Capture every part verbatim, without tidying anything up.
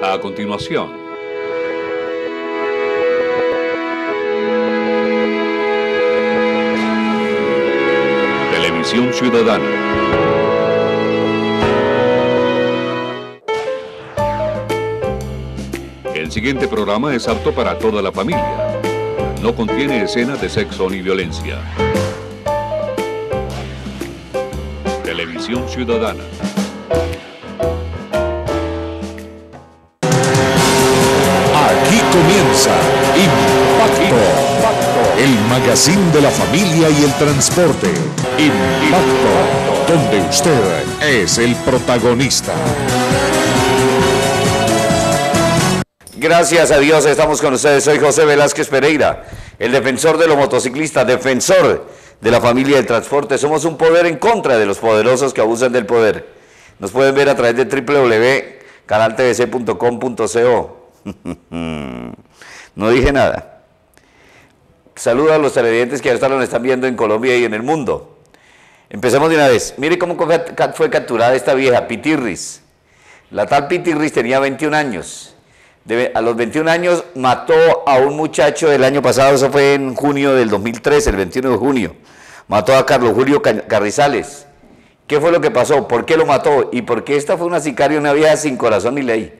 A continuación, Televisión Ciudadana. El siguiente programa es apto para toda la familia. No contiene escenas de sexo ni violencia. Televisión Ciudadana. Aquí comienza Impacto, el magazine de la familia y el transporte. Impacto, donde usted es el protagonista. Gracias a Dios estamos con ustedes. Soy José Velázquez Pereira, el defensor de los motociclistas, defensor de la familia del transporte. Somos un poder en contra de los poderosos que abusan del poder. Nos pueden ver a través de doble u doble u doble u punto canal t v c punto com punto co. No dije nada. Saludo a los televidentes que ahora nos están viendo en Colombia y en el mundo. Empecemos de una vez. Mire cómo fue capturada esta vieja, Pitirris. La tal Pitirris tenía veintiún años. De, a los veintiún años mató a un muchacho el año pasado, eso fue en junio del dos mil trece, el veintiuno de junio. Mató a Carlos Julio Carrizales. ¿Qué fue lo que pasó? ¿Por qué lo mató? ¿Y por qué esta fue una sicaria, una vieja sin corazón ni ley?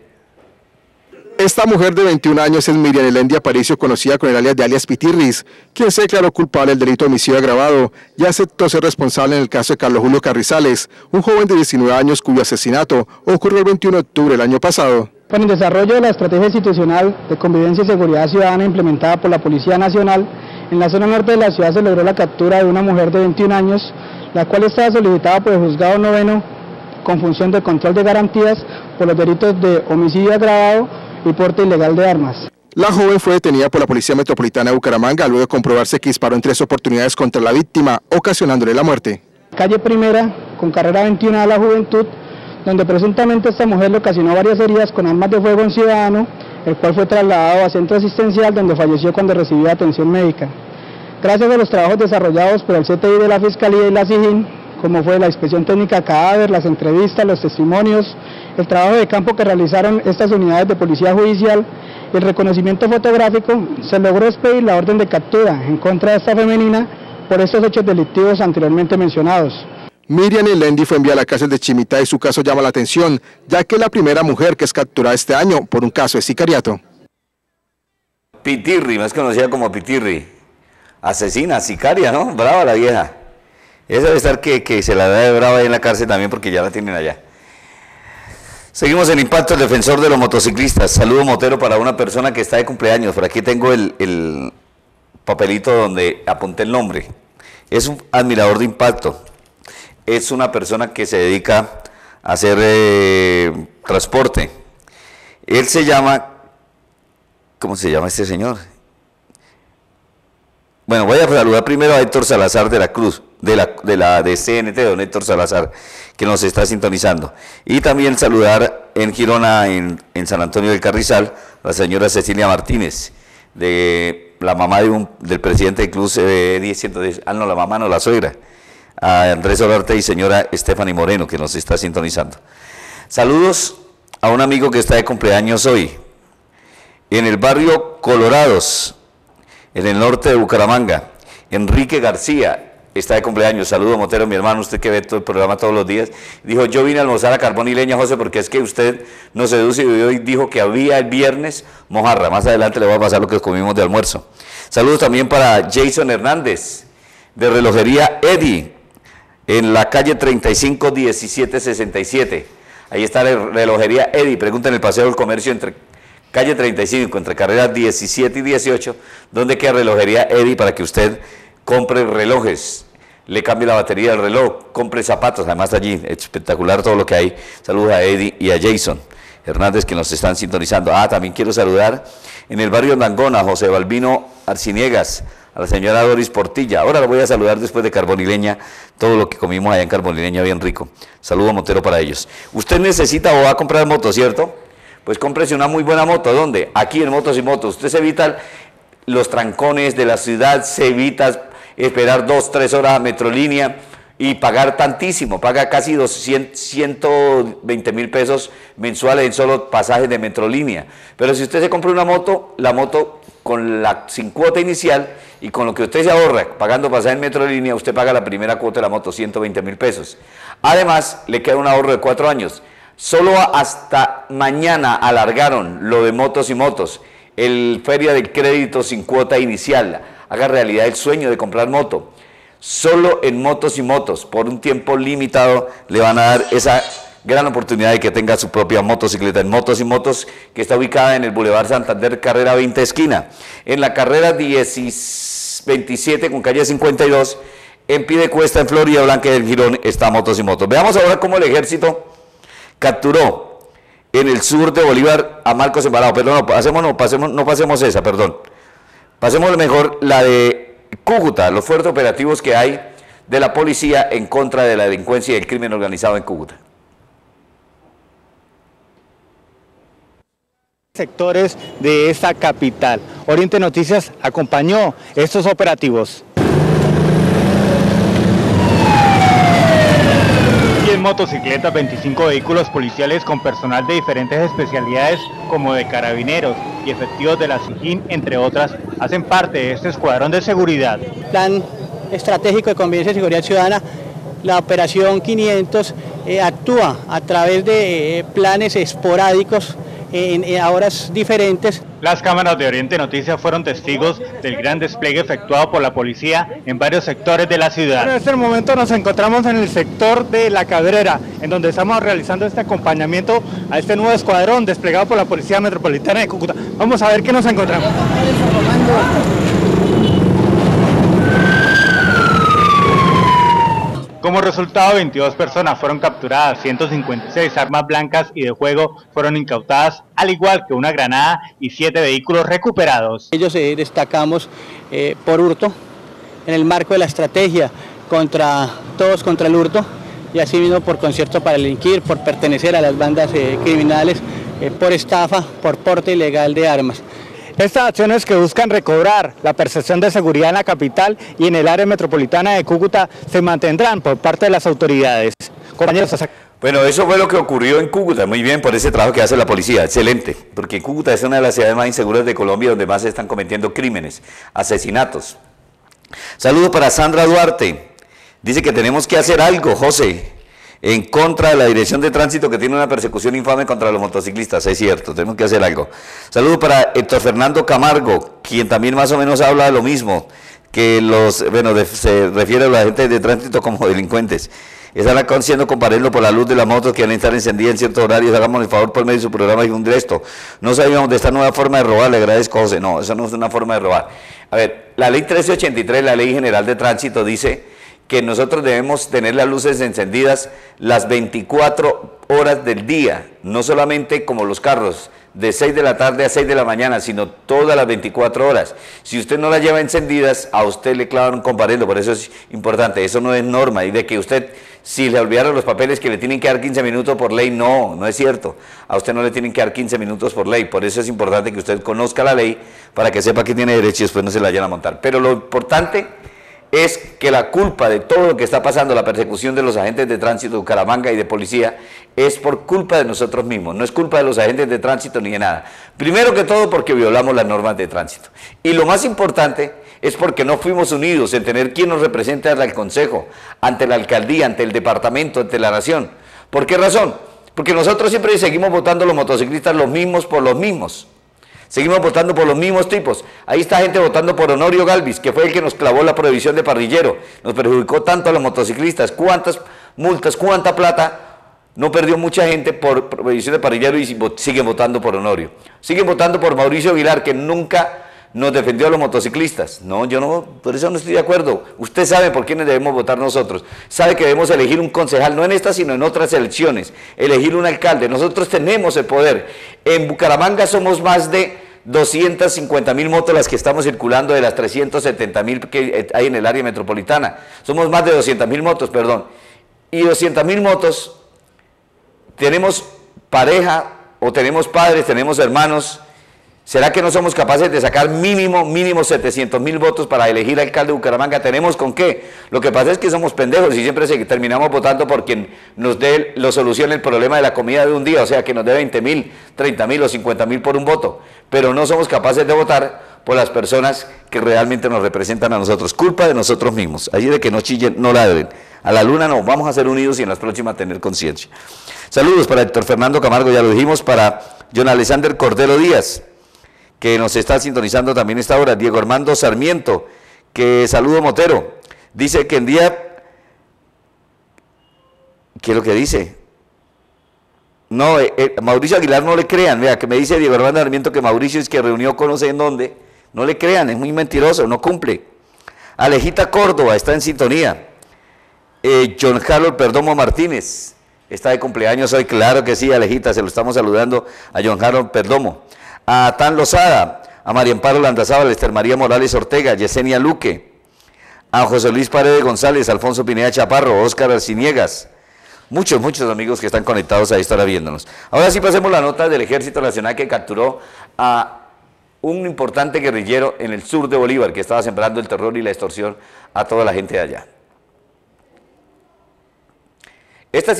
Esta mujer de veintiún años es Miriam Elendi Aparicio, conocida con el alias de alias Pitirris, quien se declaró culpable del delito de homicidio agravado y aceptó ser responsable en el caso de Carlos Julio Carrizales, un joven de diecinueve años cuyo asesinato ocurrió el veintiuno de octubre del año pasado. Con el desarrollo de la estrategia institucional de convivencia y seguridad ciudadana implementada por la Policía Nacional, en la zona norte de la ciudad se logró la captura de una mujer de veintiún años, la cual estaba solicitada por el juzgado noveno con función de control de garantías por los delitos de homicidio agravado y porte ilegal de armas. La joven fue detenida por la Policía Metropolitana de Bucaramanga luego de comprobarse que disparó en tres oportunidades contra la víctima, ocasionándole la muerte. Calle Primera, con carrera veintiuno de la Juventud, donde presuntamente esta mujer le ocasionó varias heridas con armas de fuego a un ciudadano, el cual fue trasladado a centro asistencial donde falleció cuando recibió atención médica. Gracias a los trabajos desarrollados por el C T I de la Fiscalía y la SIJIN, como fue la inspección técnica cadáver, las entrevistas, los testimonios, el trabajo de campo que realizaron estas unidades de policía judicial y el reconocimiento fotográfico, se logró expedir la orden de captura en contra de esta femenina por estos hechos delictivos anteriormente mencionados. Miriam Elendi fue enviada a la cárcel de Chimita y su caso llama la atención, ya que es la primera mujer que es capturada este año por un caso de sicariato. Pitirri, más conocida como Pitirri, asesina, sicaria, ¿no? Brava la vieja. Esa debe estar que, que se la da de brava ahí en la cárcel también porque ya la tienen allá. Seguimos en Impacto, el defensor de los motociclistas. Saludo motero para una persona que está de cumpleaños. Por aquí tengo el, el papelito donde apunté el nombre. Es un admirador de Impacto. Es una persona que se dedica a hacer eh, transporte. Él se llama, ¿cómo se llama este señor? Bueno, voy a saludar primero a Héctor Salazar de la Cruz, de la de la de C N T, don Héctor Salazar, que nos está sintonizando. Y también saludar en Girona, en, en San Antonio del Carrizal, a la señora Cecilia Martínez, de la mamá de un, del presidente del Club C B diez, ciento diez, ah no, la mamá no, la suegra, a Andrés Olarte y señora Stephanie Moreno, que nos está sintonizando. Saludos a un amigo que está de cumpleaños hoy, en el barrio Colorados, en el norte de Bucaramanga. Enrique García está de cumpleaños. Saludo motero, mi hermano, usted que ve todo el programa todos los días. Dijo, yo vine a almorzar a carbón y leña, José, porque es que usted nos seduce, y hoy dijo que había el viernes mojarra. Más adelante le voy a pasar lo que comimos de almuerzo. Saludos también para Jason Hernández, de Relojería Eddie, en la calle treinta y cinco, diecisiete sesenta y siete. Ahí está la Relojería Eddie. Pregunten el Paseo del Comercio entre calle treinta y cinco, entre carreras diecisiete y dieciocho, donde queda Relojería Eddie para que usted compre relojes, le cambie la batería del reloj, compre zapatos, además allí, espectacular todo lo que hay. Saludos a Eddie y a Jason Hernández que nos están sintonizando. Ah, también quiero saludar en el barrio Nangona a José Balbino Arciniegas, a la señora Doris Portilla. Ahora lo voy a saludar después de Carbonileña, todo lo que comimos allá en Carbonileña bien rico. Saludo motero para ellos. Usted necesita o va a comprar moto, ¿cierto? Pues cómprese una muy buena moto. ¿Dónde? Aquí en Motos y Motos. Usted se evita los trancones de la ciudad, se evita esperar dos, tres horas a Metrolínea y pagar tantísimo, paga casi doscientos, ciento veinte mil pesos mensuales en solo pasajes de Metrolínea. Pero si usted se compra una moto, la moto con la sin cuota inicial y con lo que usted se ahorra pagando pasaje en Metrolínea, usted paga la primera cuota de la moto, ciento veinte mil pesos. Además, le queda un ahorro de cuatro años. Solo hasta mañana alargaron lo de motos y motos, el Feria del Crédito sin cuota inicial. Haga realidad el sueño de comprar moto. Solo en motos y motos, por un tiempo limitado, le van a dar esa gran oportunidad de que tenga su propia motocicleta. En Motos y Motos, que está ubicada en el Boulevard Santander, carrera veinte esquina. En la carrera veintisiete con calle cincuenta y dos, en Piedecuesta, en Florida Blanca del Girón, está Motos y Motos. Veamos ahora cómo el ejército capturó en el sur de Bolívar a Marcos Embalado. Perdón, no, pasemos, no, pasemos, no pasemos esa, perdón. Pasemos mejor la de Cúcuta, los fuertes operativos que hay de la policía en contra de la delincuencia y el crimen organizado en Cúcuta. Sectores de esta capital. Oriente Noticias acompañó estos operativos. Motocicletas, veinticinco vehículos policiales con personal de diferentes especialidades como de carabineros y efectivos de la SIJIN, entre otras, hacen parte de este escuadrón de seguridad. Plan estratégico de convivencia y seguridad ciudadana, la operación quinientos eh, actúa a través de eh, planes esporádicos en, en horas diferentes. Las cámaras de Oriente Noticias fueron testigos del gran despliegue efectuado por la policía en varios sectores de la ciudad. En este momento nos encontramos en el sector de La Cabrera, en donde estamos realizando este acompañamiento a este nuevo escuadrón desplegado por la Policía Metropolitana de Cúcuta. Vamos a ver qué nos encontramos. Como resultado, veintidós personas fueron capturadas, ciento cincuenta y seis armas blancas y de juego fueron incautadas, al igual que una granada y siete vehículos recuperados. Ellos eh, destacamos eh, por hurto, en el marco de la estrategia contra todos contra el hurto, y asimismo por concierto para delinquir, por pertenecer a las bandas eh, criminales, eh, por estafa, por porte ilegal de armas. Estas acciones que buscan recobrar la percepción de seguridad en la capital y en el área metropolitana de Cúcuta se mantendrán por parte de las autoridades. Compañeros, bueno, eso fue lo que ocurrió en Cúcuta, muy bien por ese trabajo que hace la policía, excelente, porque Cúcuta es una de las ciudades más inseguras de Colombia, donde más se están cometiendo crímenes, asesinatos. Saludos para Sandra Duarte, dice que tenemos que hacer algo, José, en contra de la Dirección de Tránsito, que tiene una persecución infame contra los motociclistas. Es cierto, tenemos que hacer algo. Saludos para Héctor Fernando Camargo, quien también más o menos habla de lo mismo, que los, bueno, de, se refiere a la gente de tránsito como delincuentes. Están haciendo comparendo por la luz de las motos que van a estar encendidas en ciertos horarios. Hagamos el favor por medio de su programa y difundir esto. No sabíamos de esta nueva forma de robar, le agradezco, José. No, eso no es una forma de robar. A ver, la ley trece ochenta y tres, la Ley General de Tránsito, dice que nosotros debemos tener las luces encendidas las veinticuatro horas del día, no solamente como los carros, de seis de la tarde a seis de la mañana, sino todas las veinticuatro horas. Si usted no las lleva encendidas, a usted le clavan un comparendo, por eso es importante, eso no es norma, y de que usted, si le olvidaron los papeles que le tienen que dar quince minutos por ley, no, no es cierto, a usted no le tienen que dar quince minutos por ley, por eso es importante que usted conozca la ley, para que sepa que tiene derecho y después no se la vayan a montar. Pero lo importante es que la culpa de todo lo que está pasando, la persecución de los agentes de tránsito de Bucaramanga y de policía, es por culpa de nosotros mismos, no es culpa de los agentes de tránsito ni de nada. Primero que todo porque violamos las normas de tránsito. Y lo más importante es porque no fuimos unidos en tener quien nos represente ante el Consejo, ante la Alcaldía, ante el Departamento, ante la Nación. ¿Por qué razón? Porque nosotros siempre seguimos votando los motociclistas los mismos por los mismos. Seguimos votando por los mismos tipos. Ahí está gente votando por Honorio Galvis, que fue el que nos clavó la prohibición de parrillero. Nos perjudicó tanto a los motociclistas. ¿Cuántas multas, cuánta plata no perdió mucha gente por prohibición de parrillero y siguen votando por Honorio? Siguen votando por Mauricio Aguilar, que nunca nos defendió a los motociclistas. No, yo no, por eso no estoy de acuerdo. Usted sabe por quiénes debemos votar nosotros. Sabe que debemos elegir un concejal, no en esta, sino en otras elecciones. Elegir un alcalde. Nosotros tenemos el poder. En Bucaramanga somos más de doscientas cincuenta mil motos las que estamos circulando de las trescientas setenta mil que hay en el área metropolitana. Somos más de doscientas mil motos, perdón. Y doscientas mil motos, tenemos pareja o tenemos padres, tenemos hermanos ¿Será que no somos capaces de sacar mínimo, mínimo setecientos mil votos para elegir alcalde de Bucaramanga? ¿Tenemos con qué? Lo que pasa es que somos pendejos y siempre se, terminamos votando por quien nos dé, lo solucione el problema de la comida de un día, o sea, que nos dé veinte mil, treinta mil o cincuenta mil por un voto. Pero no somos capaces de votar por las personas que realmente nos representan a nosotros. Culpa de nosotros mismos. Allí de que no chillen, no ladren. A la luna no, vamos a ser unidos y en las próximas tener conciencia. Saludos para Héctor Fernando Camargo, ya lo dijimos, para John Alexander Cordero Díaz, que nos está sintonizando también esta hora, Diego Armando Sarmiento, que saludo Motero, dice que en día, ¿qué es lo que dice? No, eh, eh, Mauricio Aguilar no le crean, vea, que me dice Diego Armando Sarmiento que Mauricio es que reunió con no sé en dónde, no le crean, es muy mentiroso, no cumple. Alejita Córdoba está en sintonía, eh, John Harold Perdomo Martínez, está de cumpleaños hoy, claro que sí, Alejita, se lo estamos saludando a John Harold Perdomo. A Tan Lozada, a María Amparo Landazábal, a Esther María Morales Ortega, a Yesenia Luque, a José Luis Paredes González, a Alfonso Pineda Chaparro, a Óscar Arciniegas, muchos, muchos amigos que están conectados a esta hora viéndonos. Ahora sí pasemos la nota del Ejército Nacional que capturó a un importante guerrillero en el sur de Bolívar que estaba sembrando el terror y la extorsión a toda la gente de allá. Esta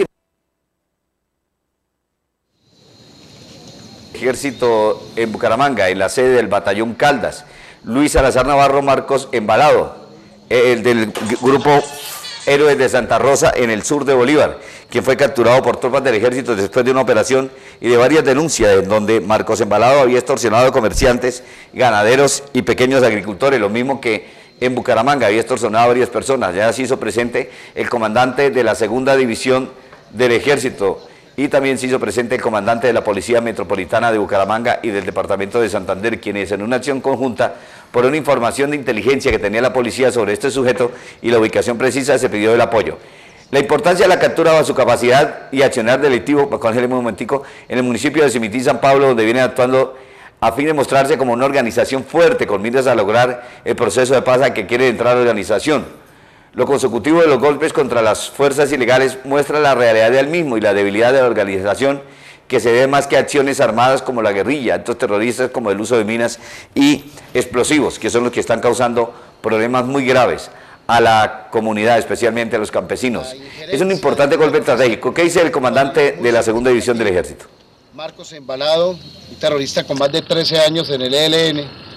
Ejército en Bucaramanga, en la sede del Batallón Caldas, Luis Salazar Navarro Marcos Embalado, el del grupo Héroes de Santa Rosa en el sur de Bolívar, quien fue capturado por tropas del ejército después de una operación y de varias denuncias en donde Marcos Embalado había extorsionado a comerciantes, ganaderos y pequeños agricultores, lo mismo que en Bucaramanga había extorsionado a varias personas. Ya se hizo presente el comandante de la segunda división del ejército, y también se hizo presente el comandante de la Policía Metropolitana de Bucaramanga y del Departamento de Santander, quienes en una acción conjunta, por una información de inteligencia que tenía la policía sobre este sujeto y la ubicación precisa, se pidió el apoyo. La importancia de la captura bajo su capacidad y accionar delictivo, congéleme un momentico, en el municipio de Cimití, San Pablo, donde viene actuando a fin de mostrarse como una organización fuerte con miras a lograr el proceso de paz al que quiere entrar la organización. Lo consecutivo de los golpes contra las fuerzas ilegales muestra la realidad del mismo y la debilidad de la organización, que se ve más que acciones armadas como la guerrilla, actos terroristas como el uso de minas y explosivos, que son los que están causando problemas muy graves a la comunidad, especialmente a los campesinos. Es un importante golpe estratégico. ¿Qué dice el comandante de la segunda división del ejército? Marcos Embalado, un terrorista con más de trece años en el E L N,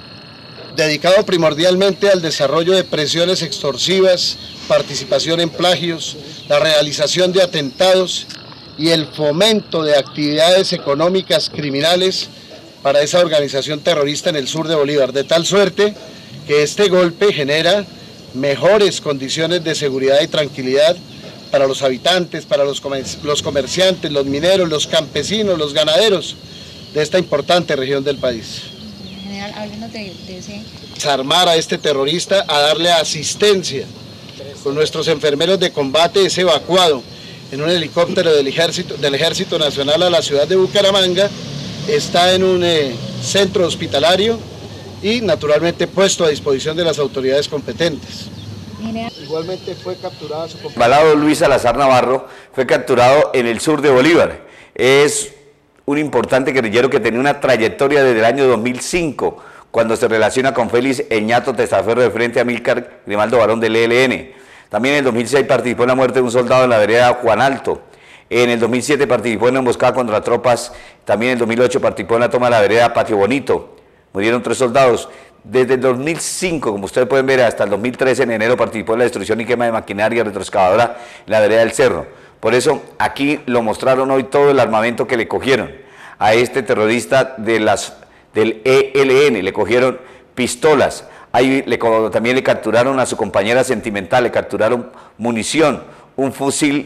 dedicado primordialmente al desarrollo de presiones extorsivas, participación en plagios, la realización de atentados y el fomento de actividades económicas criminales para esa organización terrorista en el sur de Bolívar, de tal suerte que este golpe genera mejores condiciones de seguridad y tranquilidad para los habitantes, para los, comer los comerciantes, los mineros, los campesinos, los ganaderos de esta importante región del país. General, háblenos de, de ese... Desarmar a este terrorista, a darle asistencia. Con nuestros enfermeros de combate es evacuado en un helicóptero del Ejército, del Ejército Nacional a la ciudad de Bucaramanga, está en un eh, centro hospitalario y naturalmente puesto a disposición de las autoridades competentes. Igualmente fue capturado su compañero. Embalado Luis Salazar Navarro fue capturado en el sur de Bolívar. Es un importante guerrillero que tenía una trayectoria desde el año dos mil cinco, cuando se relaciona con Félix Eñato Testaferro de frente a Amílcar Grimaldo Barón del E L N. También en el dos mil seis participó en la muerte de un soldado en la vereda Juan Alto. En el dos mil siete participó en una emboscada contra tropas. También en el dos mil ocho participó en la toma de la vereda Patio Bonito. Murieron tres soldados. Desde el dos mil cinco, como ustedes pueden ver, hasta el dos mil trece, en enero, participó en la destrucción y quema de maquinaria retroexcavadora en la vereda del Cerro. Por eso, aquí lo mostraron hoy todo el armamento que le cogieron a este terrorista de las, del E L N. Le cogieron pistolas. Ahí le, también le capturaron a su compañera sentimental, le capturaron munición, un fusil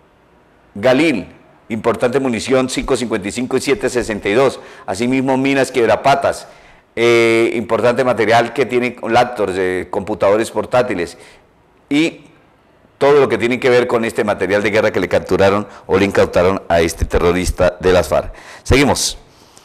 Galil, importante munición cinco cincuenta y cinco y siete sesenta y dos, asimismo minas quebrapatas, eh, importante material que tiene laptops, eh, computadores portátiles y todo lo que tiene que ver con este material de guerra que le capturaron o le incautaron a este terrorista de las FARC. Seguimos.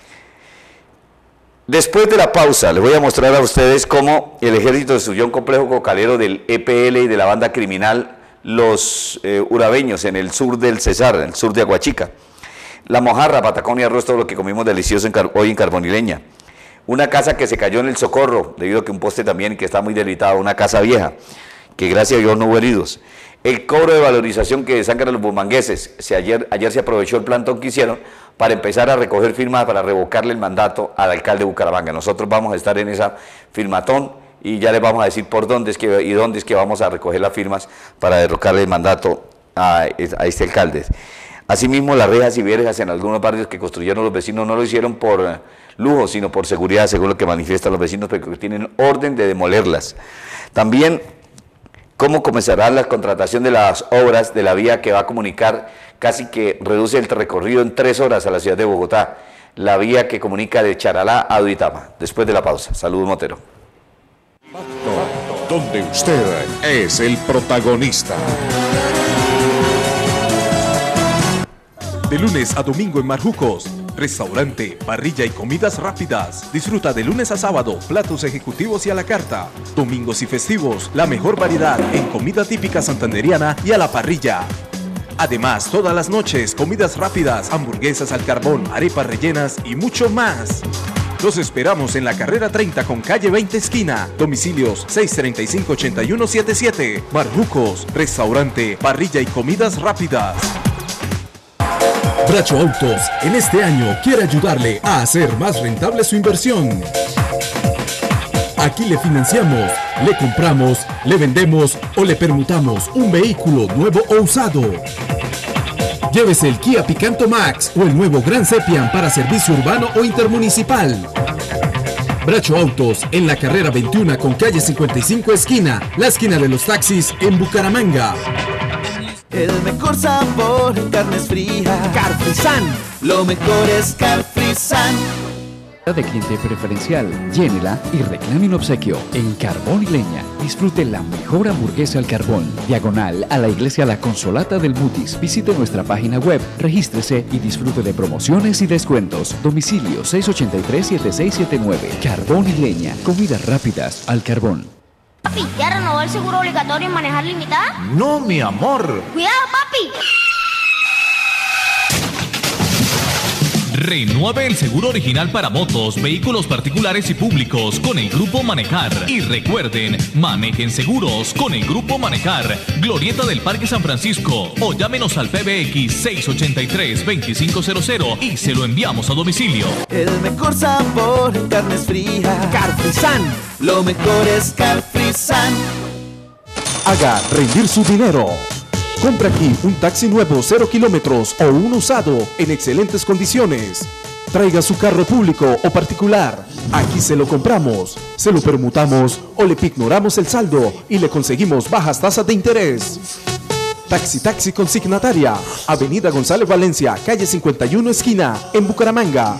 Después de la pausa, les voy a mostrar a ustedes cómo el ejército destruyó un complejo cocalero del E P L y de la banda criminal Los eh, Urabeños en el sur del Cesar, en el sur de Aguachica. La mojarra, patacón y arroz, todo lo que comimos delicioso en hoy en Carbonileña. Una casa que se cayó en el Socorro, debido a que un poste también que está muy debilitado, una casa vieja, que gracias a Dios no hubo heridos. El cobro de valorización que sangran los bumangueses, se ayer, ayer se aprovechó el plantón que hicieron para empezar a recoger firmas para revocarle el mandato al alcalde de Bucaramanga. Nosotros vamos a estar en esa firmatón y ya les vamos a decir por dónde es que, y dónde es que vamos a recoger las firmas para derrocarle el mandato a, a este alcalde. Asimismo, las rejas y verjas en algunos barrios que construyeron los vecinos no lo hicieron por lujo, sino por seguridad, según lo que manifiestan los vecinos, porque tienen orden de demolerlas. También, ¿cómo comenzará la contratación de las obras de la vía que va a comunicar, casi que reduce el recorrido en tres horas a la ciudad de Bogotá? La vía que comunica de Charalá a Duitama. Después de la pausa. Saludos, Motero. Donde usted es el protagonista. De lunes a domingo en Marjucos, restaurante, parrilla y comidas rápidas. Disfruta de lunes a sábado, platos ejecutivos y a la carta. Domingos y festivos, la mejor variedad en comida típica santandereana y a la parrilla. Además, todas las noches, comidas rápidas, hamburguesas al carbón, arepas rellenas y mucho más. Los esperamos en la carrera treinta con calle veinte esquina. Domicilios seis treinta y cinco, ochenta y uno setenta y siete. Marjucos, restaurante, parrilla y comidas rápidas. Bracho Autos en este año quiere ayudarle a hacer más rentable su inversión. Aquí le financiamos, le compramos, le vendemos o le permutamos un vehículo nuevo o usado. Llévese el Kia Picanto Max o el nuevo Gran Sepian para servicio urbano o intermunicipal. Bracho Autos en la carrera veintiuno con calle cincuenta y cinco esquina, la esquina de los taxis en Bucaramanga. El mejor sabor, carnes frías. Carfrisan. Lo mejor es Carfrisan. De cliente preferencial, llénela y reclame un obsequio. En Carbón y Leña, disfrute la mejor hamburguesa al carbón. Diagonal a la iglesia La Consolata del Mutis. Visite nuestra página web, regístrese y disfrute de promociones y descuentos. Domicilio seis ochenta y tres, setenta y seis setenta y nueve. Carbón y Leña, comidas rápidas al carbón. Papi, ¿ya renovó el seguro obligatorio en manejar limitada? No, mi amor. ¡Cuidado, papi! Renueve el seguro original para motos, vehículos particulares y públicos con el Grupo Manejar. Y recuerden, manejen seguros con el Grupo Manejar. Glorieta del Parque San Francisco. O llámenos al P B X seis ochenta y tres, veinticinco cero cero y se lo enviamos a domicilio. El mejor sabor, carnes frías. Carfrisan. Lo mejor es Carfrisan. Haga rendir su dinero. Compra aquí un taxi nuevo cero kilómetros o un usado en excelentes condiciones. Traiga su carro público o particular. Aquí se lo compramos, se lo permutamos o le pignoramos el saldo y le conseguimos bajas tasas de interés. Taxi Taxi Consignataria, Avenida González Valencia, calle cincuenta y uno esquina, en Bucaramanga.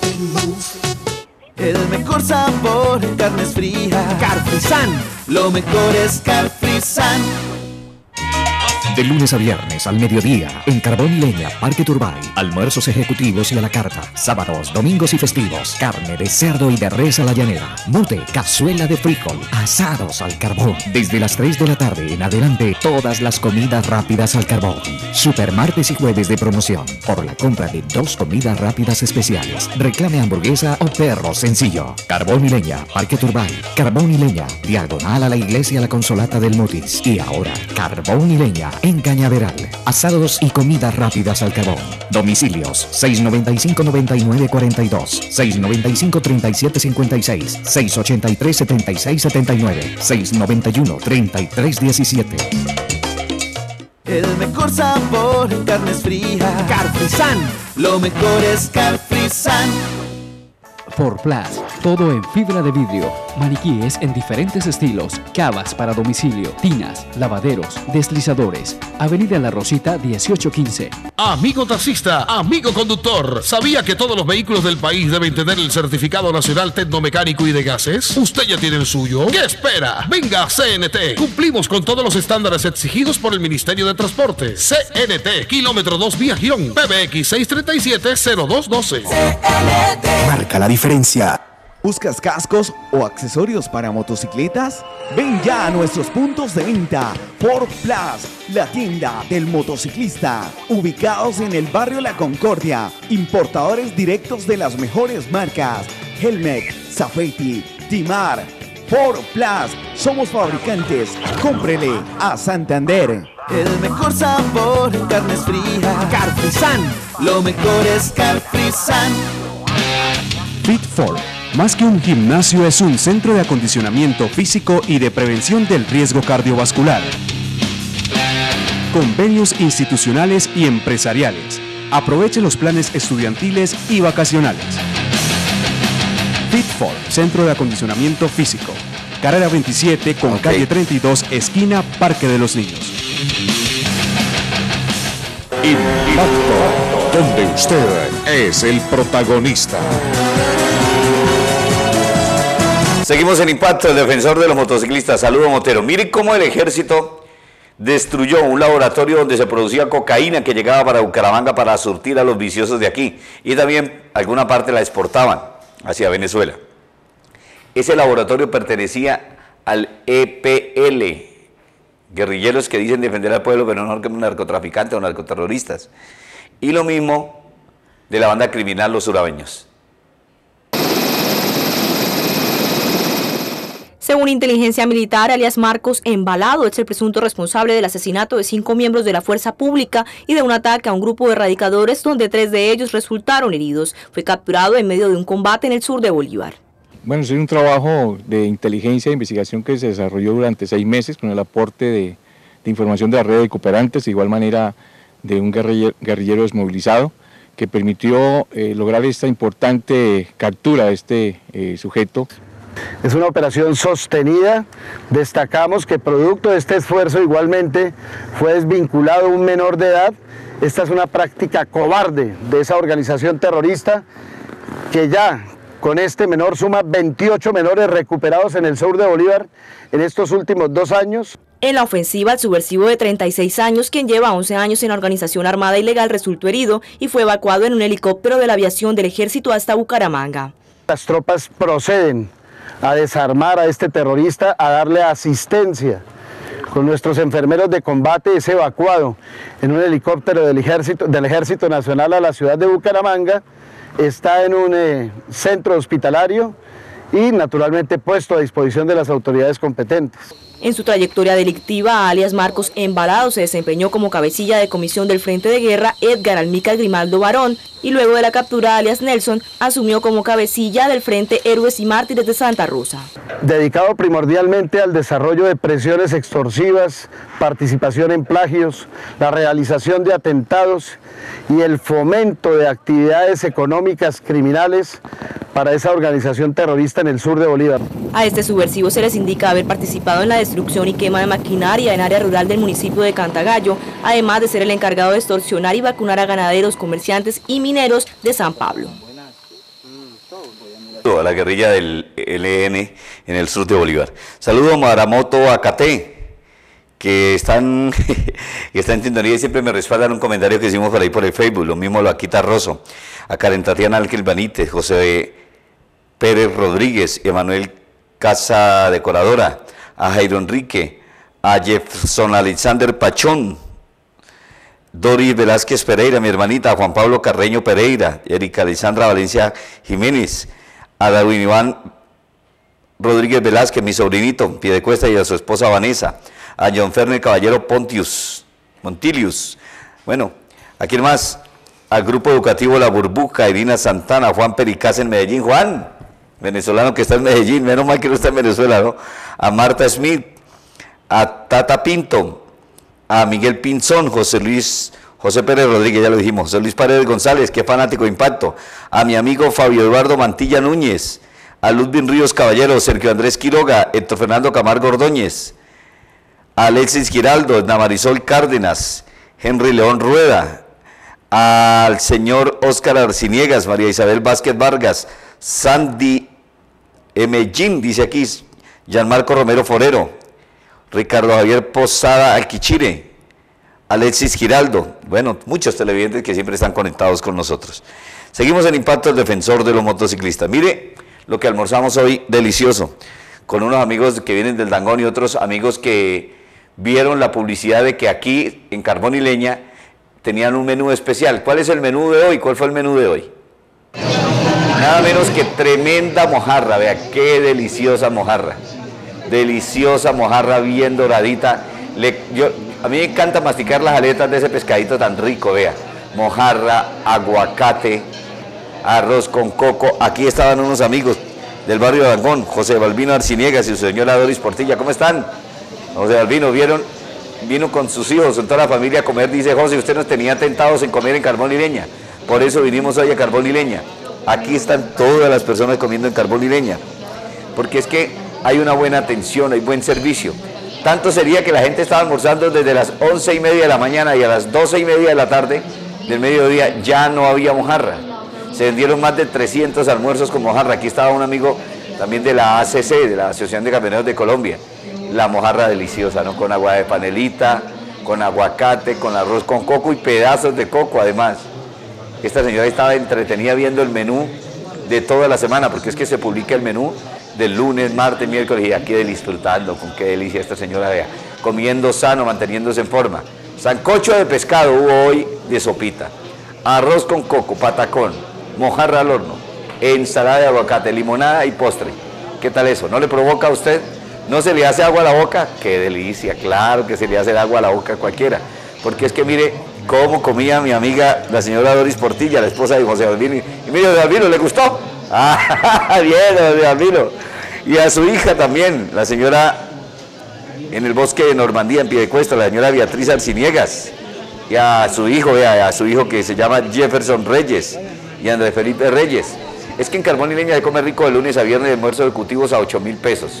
El mejor sabor, carnes frías. Carfrisan. Lo mejor es Carfrisan. De lunes a viernes al mediodía, en Carbón y Leña, Parque Turbay. Almuerzos ejecutivos y a la carta. Sábados, domingos y festivos. Carne de cerdo y de res a la llanera. Mute, cazuela de frijol. Asados al carbón. Desde las tres de la tarde en adelante, todas las comidas rápidas al carbón. Super martes y jueves de promoción. Por la compra de dos comidas rápidas especiales. Reclame hamburguesa o perro sencillo. Carbón y Leña, Parque Turbay. Carbón y Leña, diagonal a la iglesia La Consolata del Mutis. Y ahora, Carbón y Leña en Cañaveral. Asados y comidas rápidas al carbón. Domicilios seis noventa y cinco, noventa y nueve, cuarenta y dos, seis noventa y cinco, treinta y siete, cincuenta y seis, seis ochenta y tres, setenta y seis, setenta y nueve, seis noventa y uno, treinta y tres, diecisiete. El mejor sabor, carnes frías. Carfrisan. Lo mejor es Carfrisan. For Plus, todo en fibra de vidrio, maniquíes en diferentes estilos, cavas para domicilio, tinas, lavaderos, deslizadores. Avenida La Rosita dieciocho quince. Amigo taxista, amigo conductor, ¿sabía que todos los vehículos del país deben tener el certificado nacional tecnomecánico y de gases? ¿Usted ya tiene el suyo? ¿Qué espera? Venga a C N T. Cumplimos con todos los estándares exigidos por el Ministerio de Transporte. C N T, kilómetro dos vía Girón, P B X seis treinta y siete, cero dos doce. Marca la diferencia. ¿Buscas cascos o accesorios para motocicletas? Ven ya a nuestros puntos de venta. Ford Plus, la tienda del motociclista. Ubicados en el barrio La Concordia. Importadores directos de las mejores marcas. Helmet, Safety, Dimar, Ford Plus, somos fabricantes, cómprele a Santander. El mejor sabor en carnes frías. Carfrisan, lo mejor es Carfrisan. Fit Ford, más que un gimnasio, es un centro de acondicionamiento físico y de prevención del riesgo cardiovascular. Convenios institucionales y empresariales. Aproveche los planes estudiantiles y vacacionales. Fit Ford, centro de acondicionamiento físico. Carrera veintisiete con okay. Calle treinta y dos, esquina Parque de los Niños. Impacto, donde usted es el protagonista. Seguimos en Impacto, el defensor de los motociclistas. Saludo, Motero. Mire cómo el ejército destruyó un laboratorio donde se producía cocaína que llegaba para Bucaramanga para surtir a los viciosos de aquí. Y también alguna parte la exportaban hacia Venezuela. Ese laboratorio pertenecía al E P L, guerrilleros que dicen defender al pueblo, pero no narcotraficantes o narcoterroristas. Y lo mismo de la banda criminal Los Urabeños. Según inteligencia militar, alias Marcos Embalado es el presunto responsable del asesinato de cinco miembros de la fuerza pública y de un ataque a un grupo de radicadores donde tres de ellos resultaron heridos. Fue capturado en medio de un combate en el sur de Bolívar. Bueno, es un trabajo de inteligencia e investigación que se desarrolló durante seis meses con el aporte de, de información de la red de cooperantes, de igual manera de un guerrillero, guerrillero desmovilizado, que permitió eh, lograr esta importante captura de este eh, sujeto. Es una operación sostenida. Destacamos que producto de este esfuerzo igualmente fue desvinculado un menor de edad. Esta es una práctica cobarde de esa organización terrorista que ya con este menor suma veintiocho menores recuperados en el sur de Bolívar en estos últimos dos años. En la ofensiva, el subversivo de treinta y seis años, quien lleva once años en la organización armada ilegal, resultó herido y fue evacuado en un helicóptero de la aviación del ejército hasta Bucaramanga. Las tropas proceden a desarmar a este terrorista, a darle asistencia. Con nuestros enfermeros de combate es evacuado en un helicóptero del Ejército, del Ejército Nacional a la ciudad de Bucaramanga, está en un eh, centro hospitalario y naturalmente puesto a disposición de las autoridades competentes. En su trayectoria delictiva, alias Marcos Embalado se desempeñó como cabecilla de comisión del Frente de Guerra Edgar Almícar Grimaldo Barón y luego de la captura, alias Nelson, asumió como cabecilla del Frente Héroes y Mártires de Santa Rosa. Dedicado primordialmente al desarrollo de presiones extorsivas, participación en plagios, la realización de atentados y el fomento de actividades económicas criminales para esa organización terrorista en el sur de Bolívar. A este subversivo se les indica haber participado en la destrucción y quema de maquinaria en área rural del municipio de Cantagallo, además de ser el encargado de extorsionar y vacunar a ganaderos, comerciantes y mineros de San Pablo. A la guerrilla del E L N en el sur de Bolívar. Saludo a Maramoto Acate, que están, que están en sintonía y siempre me respaldan un comentario que hicimos por ahí por el Facebook. Lo mismo lo Aquita Rosso, a Karen Tatiana Alquil Benítez, José Pérez Rodríguez, Emanuel Casa Decoradora, a Jairo Enrique, a Jefferson Alexander Pachón, Doris Velázquez Pereira, mi hermanita, a Juan Pablo Carreño Pereira, Erika Alexandra Valencia Jiménez, a David Iván Rodríguez Velázquez, mi sobrinito, Piedecuesta, y a su esposa Vanessa, a John Ferner Caballero Pontius, Montilius, bueno, ¿a quién más? Al Grupo Educativo La Burbuja, Irina Santana, Juan Pericaz en Medellín, Juan, venezolano que está en Medellín, menos mal que no está en Venezuela, ¿no? A Marta Smith, a Tata Pinto, a Miguel Pinzón, José Luis, José Pérez Rodríguez, ya lo dijimos, José Luis Paredes González, que fanático de Impacto, a mi amigo Fabio Eduardo Mantilla Núñez, a Ludwig Ríos Caballero, Sergio Andrés Quiroga, Héctor Fernando Camargo Ordóñez, a Alexis Giraldo, Namarisol Cárdenas, Henry León Rueda, al señor Óscar Arciniegas, María Isabel Vázquez Vargas, Sandy M. Jim, dice aquí, Gianmarco Romero Forero, Ricardo Javier Posada Alquichire, Alexis Giraldo, bueno, muchos televidentes que siempre están conectados con nosotros. Seguimos en Impacto, el defensor de los motociclistas. Mire lo que almorzamos hoy, delicioso, con unos amigos que vienen del Dangón y otros amigos que vieron la publicidad de que aquí en Carbón y Leña tenían un menú especial. ¿Cuál es el menú de hoy? ¿Cuál fue el menú de hoy? Nada menos que tremenda mojarra, vea, qué deliciosa mojarra. Deliciosa mojarra bien doradita. Le, yo, a mí me encanta masticar las aletas de ese pescadito tan rico, vea. Mojarra, aguacate, arroz con coco. Aquí estaban unos amigos del barrio de Dangond, José Balbino Arciniegas y su señora Doris Portilla. ¿Cómo están? José Balbino, ¿vieron? Vino con sus hijos, con toda la familia a comer. Dice José, usted nos tenía tentados en comer en Carbón y Leña. Por eso vinimos hoy a Carbón y Leña. Aquí están todas las personas comiendo en Carbón y Leña. Porque es que hay una buena atención, hay buen servicio. Tanto sería que la gente estaba almorzando desde las once y media de la mañana y a las doce y media de la tarde del mediodía ya no había mojarra. Se vendieron más de trescientos almuerzos con mojarra. Aquí estaba un amigo también de la A C C, de la Asociación de Camioneros de Colombia. La mojarra deliciosa, ¿no? Con agua de panelita, con aguacate, con arroz con coco y pedazos de coco además. Esta señora estaba entretenida viendo el menú de toda la semana, porque es que se publica el menú del lunes, martes, miércoles, y aquí disfrutando, con qué delicia esta señora, vea, comiendo sano, manteniéndose en forma. Sancocho de pescado hubo hoy de sopita, arroz con coco, patacón, mojarra al horno, ensalada de aguacate, limonada y postre. ¿Qué tal eso? ¿No le provoca a usted? ¿No se le hace agua a la boca? ¡Qué delicia! Claro que se le hace agua a la boca a cualquiera, porque es que mire cómo comía mi amiga, la señora Doris Portilla, la esposa de José Balbino, y mire, José Balbino, ¿le gustó? ¡Ah, bien, José Balbino! Y a su hija también, la señora en el bosque de Normandía, en Piedecuesta, la señora Beatriz Arciniegas, y a su hijo, vea, a su hijo que se llama Jefferson Reyes, y Andrés Felipe Reyes. Es que en Carbón y Leña se come rico de lunes a viernes, de almuerzo ejecutivos a ocho mil pesos.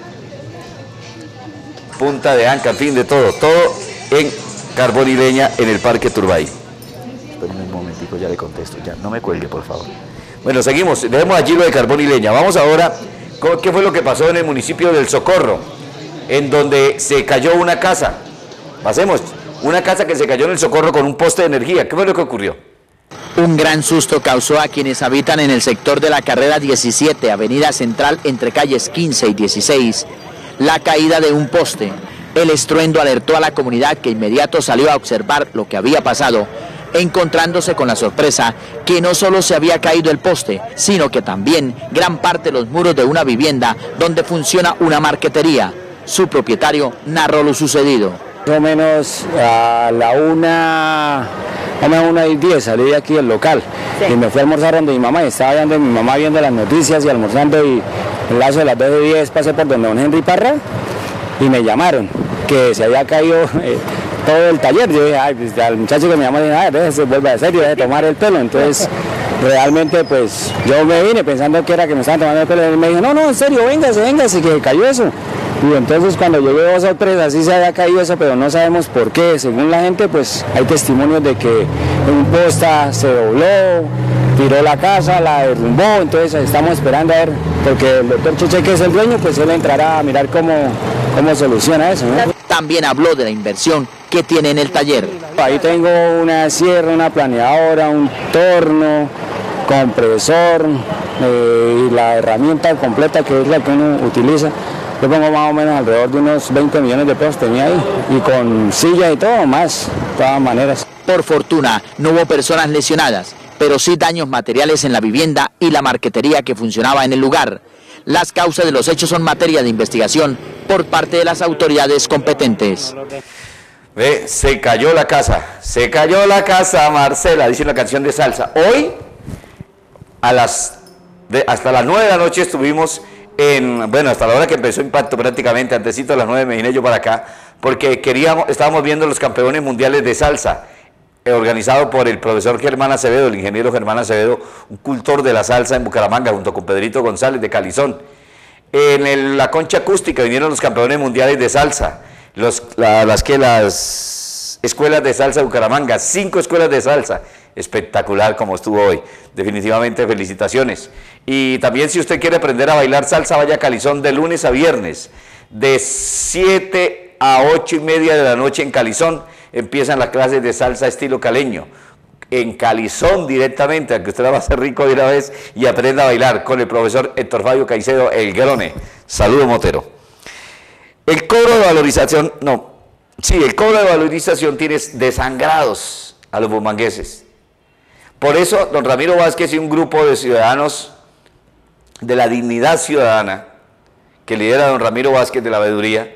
Punta de anca, en fin, de todo, todo en Carbón y Leña, en el Parque Turbay. Espérenme un momentico, ya le contesto, ya, no me cuelgue, por favor. Bueno, seguimos, dejemos allí lo de Carbón y Leña. Vamos ahora, ¿qué fue lo que pasó en el municipio del Socorro? En donde se cayó una casa. Pasemos, una casa que se cayó en el Socorro con un poste de energía. ¿Qué fue lo que ocurrió? Un gran susto causó a quienes habitan en el sector de la carrera diecisiete, avenida Central, entre calles quince y dieciséis. La caída de un poste. El estruendo alertó a la comunidad, que inmediato salió a observar lo que había pasado, encontrándose con la sorpresa que no solo se había caído el poste, sino que también gran parte de los muros de una vivienda donde funciona una marquetería. Su propietario narró lo sucedido. Más o menos a la una, a la una y diez salí de aquí del local, sí. Y me fui a almorzar donde mi mamá, y estaba viendo mi mamá viendo las noticias y almorzando, y el lazo de las dos y diez pasé por donde don Henry Parra y me llamaron que se había caído eh, todo el taller. Yo dije, ay, pues al muchacho que me llamó, dije, ay, se vuelve a serio, deje de tomar el pelo. Entonces realmente pues yo me vine pensando que era que me estaban tomando el pelo, y él me dijo, no, no, en serio, véngase, véngase, que cayó eso. Y entonces cuando llegué dos o tres, así se había caído eso, pero no sabemos por qué. Según la gente, pues hay testimonios de que un posta se dobló, tiró la casa, la derrumbó. Entonces estamos esperando a ver, porque el doctor Cheche, que es el dueño, pues él entrará a mirar cómo, cómo soluciona eso, ¿no? También habló de la inversión que tiene en el taller. Ahí tengo una sierra, una planeadora, un torno, compresor, eh, y la herramienta completa, que es la que uno utiliza. Yo pongo más o menos alrededor de unos veinte millones de pesos tenía ahí, y con silla y todo más, de todas maneras. Por fortuna, no hubo personas lesionadas, pero sí daños materiales en la vivienda y la marquetería que funcionaba en el lugar. Las causas de los hechos son materia de investigación por parte de las autoridades competentes. Ve, se cayó la casa, se cayó la casa, Marcela, dice una canción de salsa. Hoy, a las, de, hasta las nueve de la noche estuvimos en, bueno, hasta la hora que empezó Impacto prácticamente, antesito a las nueve me vine yo para acá, porque queríamos, estábamos viendo los campeones mundiales de salsa, eh, organizado por el profesor Germán Acevedo, el ingeniero Germán Acevedo, un cultor de la salsa en Bucaramanga, junto con Pedrito González de Calizón. En el, la concha acústica vinieron los campeones mundiales de salsa, los, la, las que las escuelas de salsa de Bucaramanga, cinco escuelas de salsa. Espectacular como estuvo hoy, definitivamente felicitaciones. Y también, si usted quiere aprender a bailar salsa, vaya a Calizón de lunes a viernes, de siete a ocho y media de la noche en Calizón, empiezan las clases de salsa estilo caleño, en Calizón directamente, aunque usted la va a hacer rico de una vez y aprenda a bailar con el profesor Héctor Fabio Caicedo, el Grone. Saludo, Motero. El cobro de valorización, no, sí, el cobro de valorización tiene desangrados a los bumangueses. Por eso, don Ramiro Vázquez y un grupo de ciudadanos de la Dignidad Ciudadana, que lidera don Ramiro Vázquez de la Veeduría,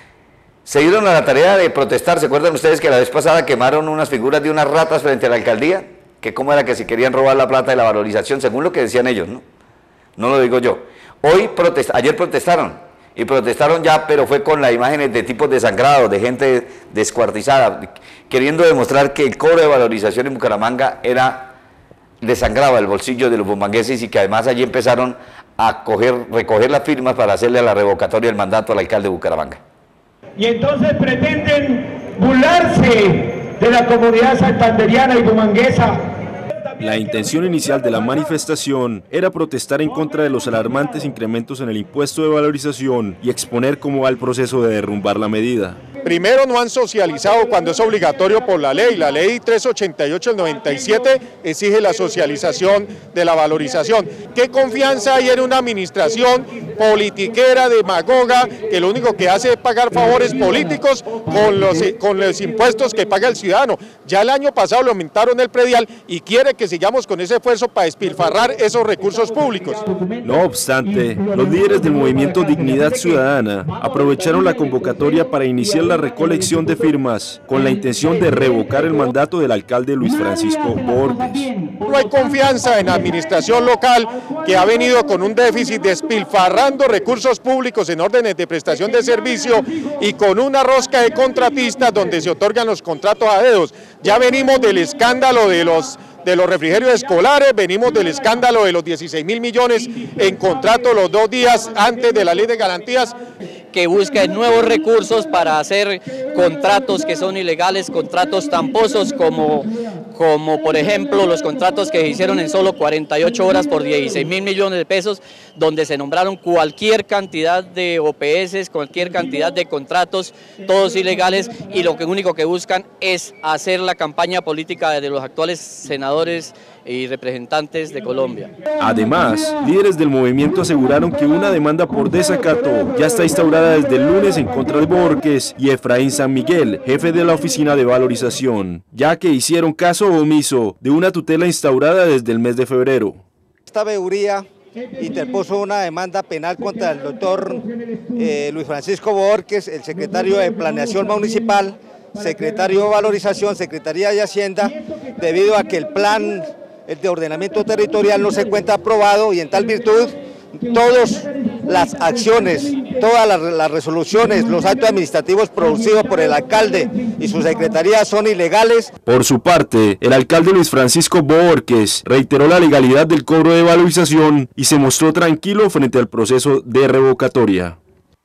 se dieron a la tarea de protestar. ¿Se acuerdan ustedes que la vez pasada quemaron unas figuras de unas ratas frente a la alcaldía? Que cómo era que se querían robar la plata de la valorización, según lo que decían ellos, ¿no? No lo digo yo. Hoy protest, ayer protestaron, y protestaron ya, pero fue con las imágenes de tipos desangrados, de gente descuartizada, queriendo demostrar que el cobro de valorización en Bucaramanga era, desangraba el bolsillo de los bumangueses, y que además allí empezaron a coger, recoger las firmas para hacerle a la revocatoria del mandato al alcalde de Bucaramanga. Y entonces pretenden burlarse de la comunidad santanderiana y bumanguesa. La intención inicial de la manifestación era protestar en contra de los alarmantes incrementos en el impuesto de valorización y exponer cómo va el proceso de derrumbar la medida. Primero, no han socializado cuando es obligatorio por la ley. La ley trescientos ochenta y ocho del noventa y siete exige la socialización de la valorización. ¿Qué confianza hay en una administración politiquera, demagoga, que lo único que hace es pagar favores políticos con los, con los impuestos que paga el ciudadano? Ya el año pasado lo aumentaron el predial y quiere que sigamos con ese esfuerzo para despilfarrar esos recursos públicos. No obstante, los líderes del movimiento Dignidad Ciudadana aprovecharon la convocatoria para iniciar la recolección de firmas con la intención de revocar el mandato del alcalde Luis Francisco Borges. No hay confianza en la administración local, que ha venido con un déficit despilfarrando recursos públicos en órdenes de prestación de servicio y con una rosca de contratistas donde se otorgan los contratos a dedos. Ya venimos del escándalo de los de los refrigerios escolares, venimos del escándalo de los dieciséis mil millones en contrato los dos días antes de la ley de garantías. Que busca nuevos recursos para hacer contratos que son ilegales, contratos tramposos como, como por ejemplo los contratos que se hicieron en solo cuarenta y ocho horas por dieciséis mil millones de pesos, donde se nombraron cualquier cantidad de O P S, cualquier cantidad de contratos, todos ilegales, y lo único que buscan es hacer la campaña política de los actuales senadores y representantes de Colombia. Además, líderes del movimiento aseguraron que una demanda por desacato ya está instaurada desde el lunes en contra de Borges y Efraín San Miguel, jefe de la oficina de valorización, ya que hicieron caso omiso de una tutela instaurada desde el mes de febrero. Esta veeduría interpuso una demanda penal contra el doctor eh, Luis Francisco Borges, el secretario de Planeación Municipal, secretario de Valorización, Secretaría de Hacienda, debido a que el plan de ordenamiento territorial no se encuentra aprobado, y en tal virtud todas las acciones, todas las, las resoluciones, los actos administrativos producidos por el alcalde y su secretaría son ilegales. Por su parte, el alcalde Luis Francisco Borges reiteró la legalidad del cobro de valorización y se mostró tranquilo frente al proceso de revocatoria.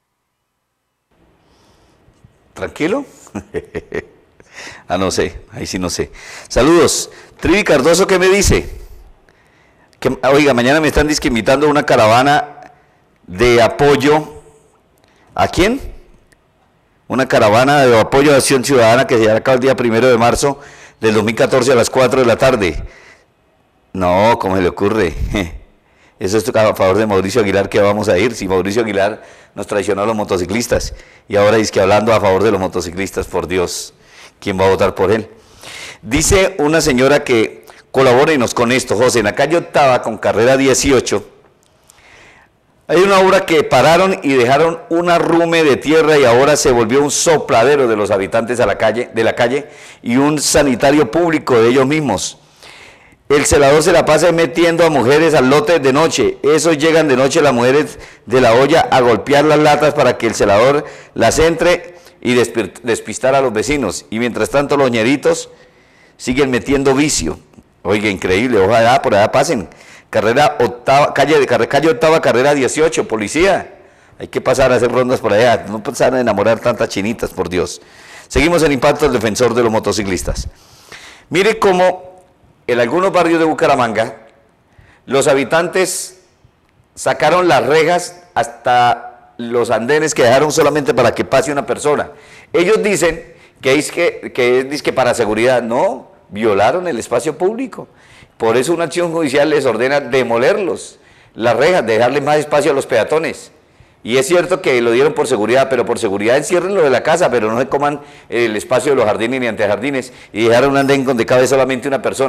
¿Tranquilo? Ah, no sé, ahí sí no sé. Saludos. Trivi Cardoso, ¿qué me dice? Que, oiga, mañana me están invitando a una caravana de apoyo. ¿A quién? Una caravana de apoyo a Acción Ciudadana que se llevará a cabo el día primero de marzo del dos mil catorce a las cuatro de la tarde. No, ¿cómo se le ocurre? Eso es a favor de Mauricio Aguilar, que vamos a ir. Si Mauricio Aguilar nos traicionó a los motociclistas y ahora dice que hablando a favor de los motociclistas, por Dios, ¿quién va a votar por él? Dice una señora que colabórenos con esto, José, en la calle Octava con carrera dieciocho, hay una obra que pararon y dejaron un arrume de tierra y ahora se volvió un sopladero de los habitantes a la calle, de la calle y un sanitario público de ellos mismos. El celador se la pasa metiendo a mujeres al lote de noche. Esos llegan de noche las mujeres de la olla a golpear las latas para que el celador las entre y despistar a los vecinos. Y mientras tanto los ñeritos siguen metiendo vicio. Oiga, increíble, ojalá por allá pasen. Carrera octava, calle, calle octava, carrera dieciocho, policía. Hay que pasar a hacer rondas por allá, no pasar a enamorar tantas chinitas, por Dios. Seguimos en Impacto, el defensor de los motociclistas. Mire cómo en algunos barrios de Bucaramanga los habitantes sacaron las rejas hasta los andenes que dejaron solamente para que pase una persona. Ellos dicen que es que, que es dizque para seguridad. No, violaron el espacio público. Por eso una acción judicial les ordena demolerlos, las rejas, dejarles más espacio a los peatones. Y es cierto que lo dieron por seguridad, pero por seguridad encierren lo de la casa, pero no se coman el espacio de los jardines ni antejardines y dejaron un andén donde cabe solamente una persona.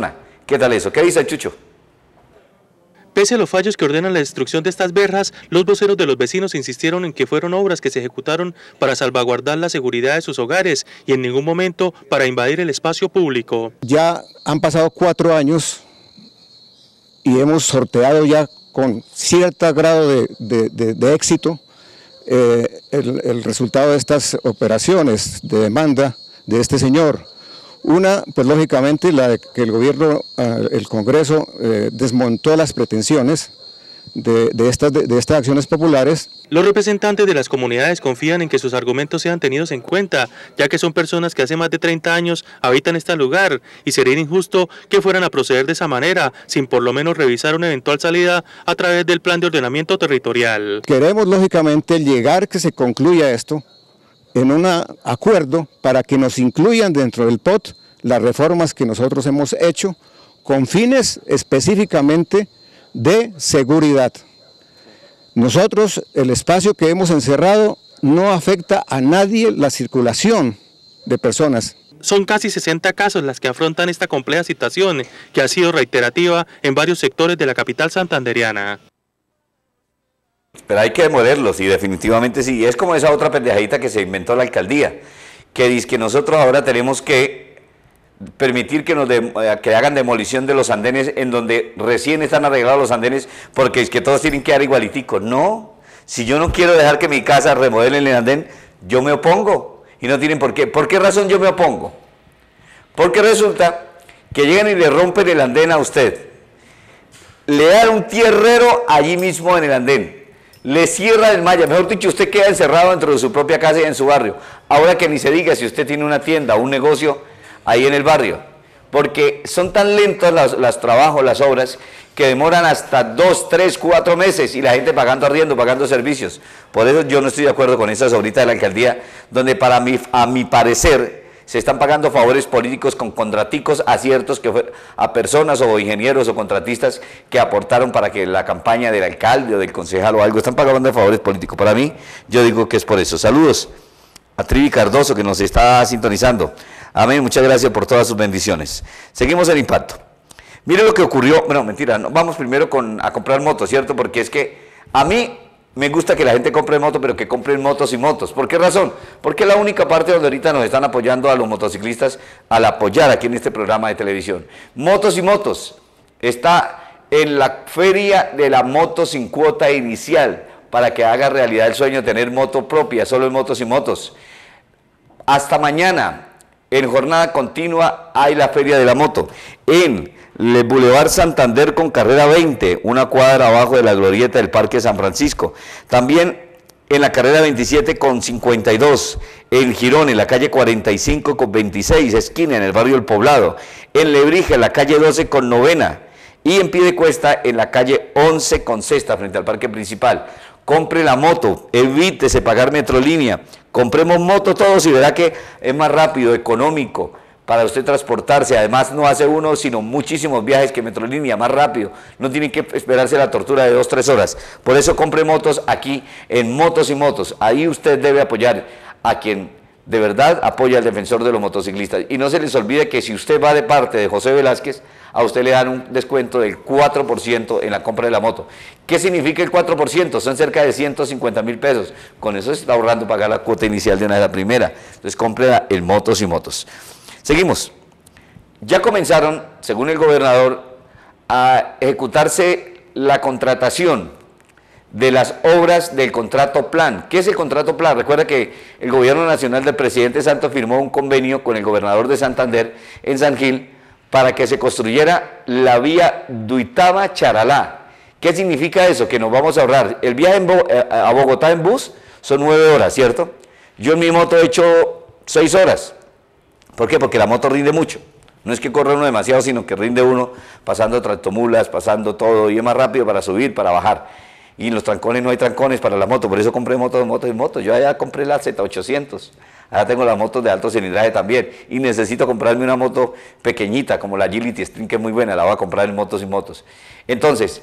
¿Qué tal eso? ¿Qué dice Chucho? Pese a los fallos que ordenan la destrucción de estas verjas, los voceros de los vecinos insistieron en que fueron obras que se ejecutaron para salvaguardar la seguridad de sus hogares y en ningún momento para invadir el espacio público. Ya han pasado cuatro años y hemos sorteado ya con cierto grado de, de, de, de éxito eh, el, el resultado de estas operaciones de demanda de este señor. Una, pues lógicamente, la de que el gobierno, eh, el Congreso, eh, desmontó las pretensiones de, de, estas, de, de estas acciones populares. Los representantes de las comunidades confían en que sus argumentos sean tenidos en cuenta, ya que son personas que hace más de treinta años habitan este lugar y sería injusto que fueran a proceder de esa manera, sin por lo menos revisar una eventual salida a través del plan de ordenamiento territorial. Queremos, lógicamente, llegar que se concluya esto en un acuerdo para que nos incluyan dentro del P O T las reformas que nosotros hemos hecho con fines específicamente de seguridad. Nosotros, el espacio que hemos encerrado no afecta a nadie la circulación de personas. Son casi sesenta casos las que afrontan esta compleja situación, que ha sido reiterativa en varios sectores de la capital santandereana. Pero hay que demolerlos y definitivamente sí. Es como esa otra pendejadita que se inventó la alcaldía, que dice que nosotros ahora tenemos que permitir que nos de, que hagan demolición de los andenes en donde recién están arreglados los andenes, porque es que todos tienen que dar igualitico. No, si yo no quiero dejar que mi casa remodelen el andén, yo me opongo y no tienen por qué. ¿Por qué razón yo me opongo? Porque resulta que llegan y le rompen el andén a usted, le dan un tierrero allí mismo en el andén, le cierra el malla, mejor dicho, usted queda encerrado dentro de su propia casa y en su barrio. Ahora que ni se diga si usted tiene una tienda o un negocio ahí en el barrio, porque son tan lentos los, los trabajos, las obras, que demoran hasta dos, tres, cuatro meses y la gente pagando arriendo, pagando servicios. Por eso yo no estoy de acuerdo con esas obritas de la alcaldía, donde para mí, a mi parecer, se están pagando favores políticos con contraticos a ciertos que fue, a personas o ingenieros o contratistas que aportaron para que la campaña del alcalde o del concejal o algo, están pagando favores políticos. Para mí, yo digo que es por eso. Saludos a Trivi Cardoso, que nos está sintonizando. Amén, muchas gracias por todas sus bendiciones. Seguimos el impacto. Mire lo que ocurrió, bueno, mentira, no, vamos primero con, a comprar motos, ¿cierto? Porque es que a mí me gusta que la gente compre motos, pero que compren motos y motos. ¿Por qué razón? Porque es la única parte donde ahorita nos están apoyando a los motociclistas al apoyar aquí en este programa de televisión. Motos y motos. Está en la feria de la moto sin cuota inicial para que haga realidad el sueño de tener moto propia, solo en motos y motos. Hasta mañana, en jornada continua, hay la feria de la moto. En el Boulevard Santander con carrera veinte, una cuadra abajo de la glorieta del Parque San Francisco. También en la carrera veintisiete con cincuenta y dos, en Girón, en la calle cuarenta y cinco con veintiséis, esquina en el barrio El Poblado. En Lebrija, en la calle doce con novena. Y en Piedecuesta, en la calle once con sexta, frente al parque principal. Compre la moto, evítese pagar Metrolínea. Compremos moto todos y verá que es más rápido, económico para usted transportarse. Además no hace uno sino muchísimos viajes que Metrolínea, más rápido, no tiene que esperarse la tortura de dos, tres horas. Por eso compre motos aquí en Motos y Motos. Ahí usted debe apoyar a quien de verdad apoya al defensor de los motociclistas. Y no se les olvide que si usted va de parte de José Velázquez, a usted le dan un descuento del cuatro por ciento en la compra de la moto. ¿Qué significa el cuatro por ciento? Son cerca de ciento cincuenta mil pesos. Con eso se está ahorrando pagar la cuota inicial de una de la primera. Entonces compre en Motos y Motos. Seguimos. Ya comenzaron, según el gobernador, a ejecutarse la contratación de las obras del contrato plan. ¿Qué es el contrato plan? Recuerda que el gobierno nacional del presidente Santos firmó un convenio con el gobernador de Santander en San Gil para que se construyera la vía Duitama-Charalá. ¿Qué significa eso? Que nos vamos a ahorrar. El viaje en Bo a Bogotá en bus son nueve horas, ¿cierto? Yo en mi moto he hecho seis horas. ¿Por qué? Porque la moto rinde mucho. No es que corra uno demasiado, sino que rinde uno pasando tractomulas, pasando todo, y es más rápido para subir, para bajar. Y en los trancones no hay trancones para la moto, por eso compré motos, motos y motos. Yo allá compré la Z ochocientos, allá tengo las motos de alto cilindraje también, y necesito comprarme una moto pequeñita, como la Agility Stream, que es muy buena, la voy a comprar en Motos y Motos. Entonces,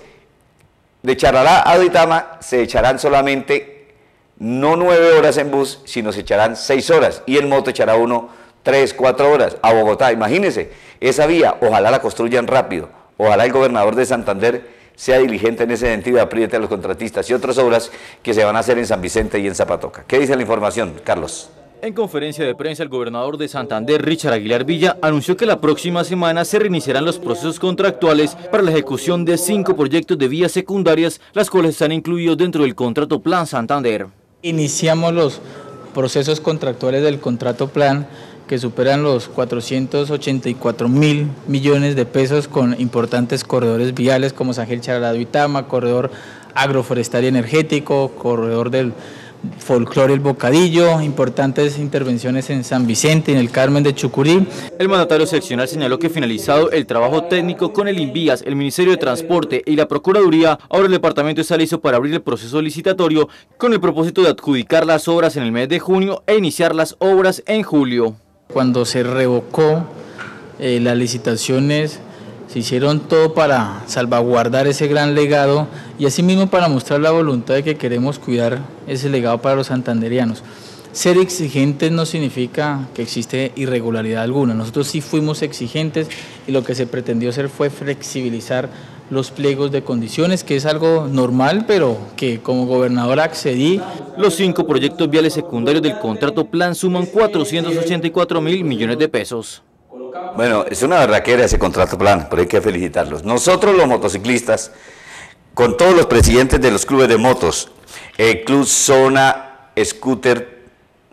de Charalá a Duitama se echarán solamente, no nueve horas en bus, sino se echarán seis horas, y en moto echará uno tres, cuatro horas a Bogotá. Imagínense, esa vía, ojalá la construyan rápido, ojalá el gobernador de Santander sea diligente en ese sentido y apriete a los contratistas y otras obras que se van a hacer en San Vicente y en Zapatoca. ¿Qué dice la información, Carlos? En conferencia de prensa, el gobernador de Santander, Richard Aguilar Villa, anunció que la próxima semana se reiniciarán los procesos contractuales para la ejecución de cinco proyectos de vías secundarias, las cuales están incluidos dentro del contrato Plan Santander. Iniciamos los procesos contractuales del contrato Plan, que superan los cuatrocientos ochenta y cuatro mil millones de pesos con importantes corredores viales como San Gil, Charalá, Duitama, corredor agroforestal y energético, corredor del folclore El Bocadillo, importantes intervenciones en San Vicente y en el Carmen de Chucurí. El mandatario seccional señaló que finalizado el trabajo técnico con el INVIAS, el Ministerio de Transporte y la Procuraduría, ahora el departamento está listo para abrir el proceso licitatorio con el propósito de adjudicar las obras en el mes de junio e iniciar las obras en julio. Cuando se revocó eh, las licitaciones, se hicieron todo para salvaguardar ese gran legado y asimismo para mostrar la voluntad de que queremos cuidar ese legado para los santanderianos. Ser exigentes no significa que existe irregularidad alguna. Nosotros sí fuimos exigentes y lo que se pretendió hacer fue flexibilizar los pliegos de condiciones, que es algo normal, pero que como gobernador accedí. Los cinco proyectos viales secundarios del contrato Plan suman cuatrocientos ochenta y cuatro mil millones de pesos. Bueno, es una berraquera ese contrato Plan, pero hay que felicitarlos. Nosotros los motociclistas, con todos los presidentes de los clubes de motos, el Club Zona Scooter,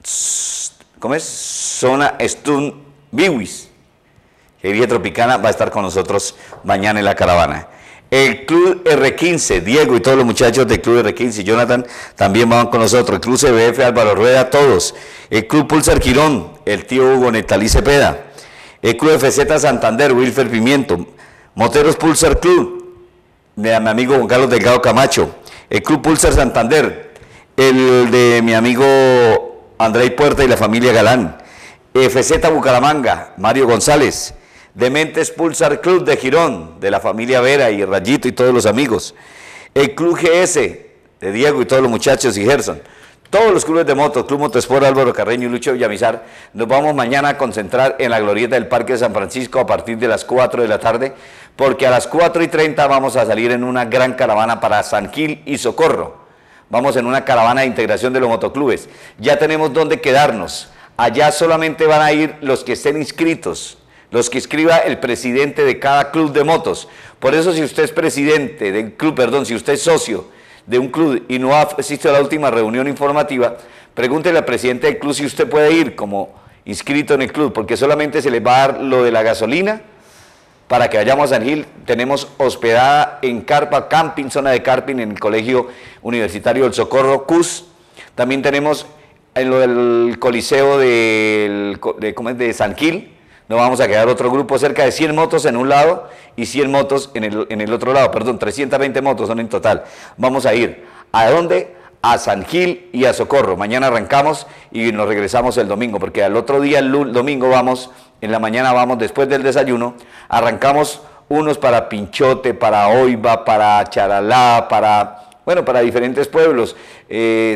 ¿cómo es? Zona Stun Biwis, que Vía Tropicana va a estar con nosotros mañana en la caravana. El Club R quince, Diego y todos los muchachos del Club R quince, Jonathan, también van con nosotros. El Club C B F, Álvaro Rueda, todos. El Club Pulsar Quirón, el tío Hugo Netalí Cepeda. El Club F Z Santander, Wilfer Pimiento. Moteros Pulsar Club, de mi amigo Juan Carlos Delgado Camacho. El Club Pulsar Santander, el de mi amigo André Puerta y la familia Galán. F Z Bucaramanga, Mario González. Dementes Pulsar Club de Girón, de la familia Vera y Rayito y todos los amigos. El Club G S, de Diego y todos los muchachos y Gerson. Todos los clubes de motos, Club Motosport Álvaro Carreño y Lucho Villamizar, nos vamos mañana a concentrar en la glorieta del Parque de San Francisco a partir de las cuatro de la tarde, porque a las cuatro y treinta vamos a salir en una gran caravana para San Gil y Socorro. Vamos en una caravana de integración de los motoclubes. Ya tenemos dónde quedarnos. Allá solamente van a ir los que estén inscritos, los que escriba el presidente de cada club de motos. Por eso, si usted es presidente del club, perdón, si usted es socio de un club y no ha asistido a la última reunión informativa, pregúntele al presidente del club si usted puede ir como inscrito en el club, porque solamente se les va a dar lo de la gasolina para que vayamos a San Gil. Tenemos hospedada en carpa, camping, zona de camping en el Colegio Universitario del Socorro, C U S. También tenemos en lo del Coliseo del, de, ¿cómo es? de San Gil. Nos vamos a quedar otro grupo, cerca de cien motos en un lado y cien motos en el, en el otro lado, perdón, trescientas veinte motos son en total. Vamos a ir, ¿a dónde? A San Gil y a Socorro. Mañana arrancamos y nos regresamos el domingo, porque al otro día, el domingo, vamos, en la mañana vamos, después del desayuno, arrancamos unos para Pinchote, para Oiva, para Charalá, para, bueno, para diferentes pueblos, eh,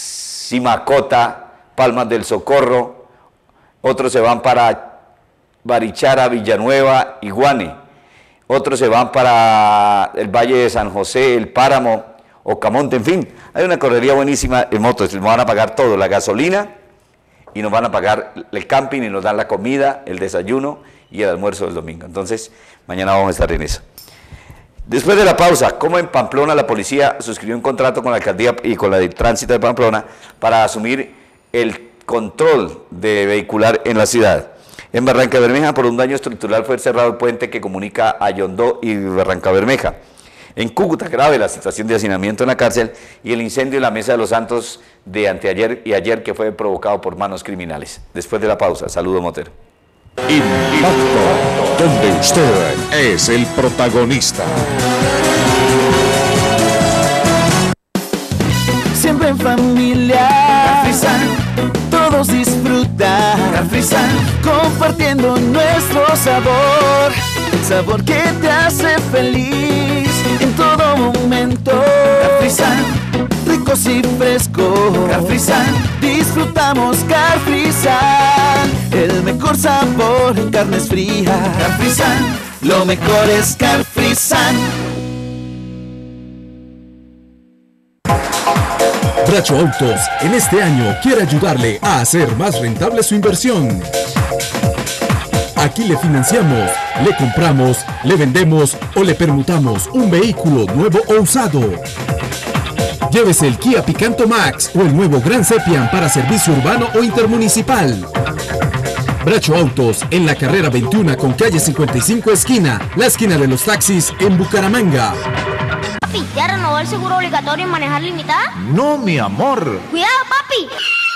Simacota, Palmas del Socorro, otros se van para Barichara, Villanueva y Guane. Otros se van para el Valle de San José, el Páramo, Ocamonte, en fin. Hay una correría buenísima en motos, nos van a pagar todo, la gasolina, y nos van a pagar el camping, y nos dan la comida, el desayuno y el almuerzo del domingo. Entonces, mañana vamos a estar en eso. Después de la pausa, como en Pamplona la policía suscribió un contrato con la alcaldía y con la de tránsito de Pamplona para asumir el control de vehicular en la ciudad. En Barranca Bermeja, por un daño estructural, fue cerrado el puente que comunica a Yondó y Barranca Bermeja. En Cúcuta, grave la situación de hacinamiento en la cárcel y el incendio en la Mesa de los Santos de anteayer y ayer, que fue provocado por manos criminales. Después de la pausa, saludo Motero. Impacto, donde usted es el protagonista. Siempre en familia, Carfrisan, todos disfrutan. Carfrisan, compartiendo nuestro sabor, el sabor que te hace feliz en todo momento. Carfrisan, ricos y frescos. Carfrisan, disfrutamos Carfrisan, El mejor sabor en carnes frías. Carfrisan, lo mejor es Carfrisan. Bracho Autos en este año quiere ayudarle a hacer más rentable su inversión. Aquí le financiamos, le compramos, le vendemos o le permutamos un vehículo nuevo o usado. Llévese el Kia Picanto Max o el nuevo Gran Sepian para servicio urbano o intermunicipal. Bracho Autos en la carrera veintiuno con calle cincuenta y cinco esquina, la esquina de los taxis en Bucaramanga. Papi, ¿ya renovó el seguro obligatorio en manejar limitada? No, mi amor. ¡Cuidado, papi!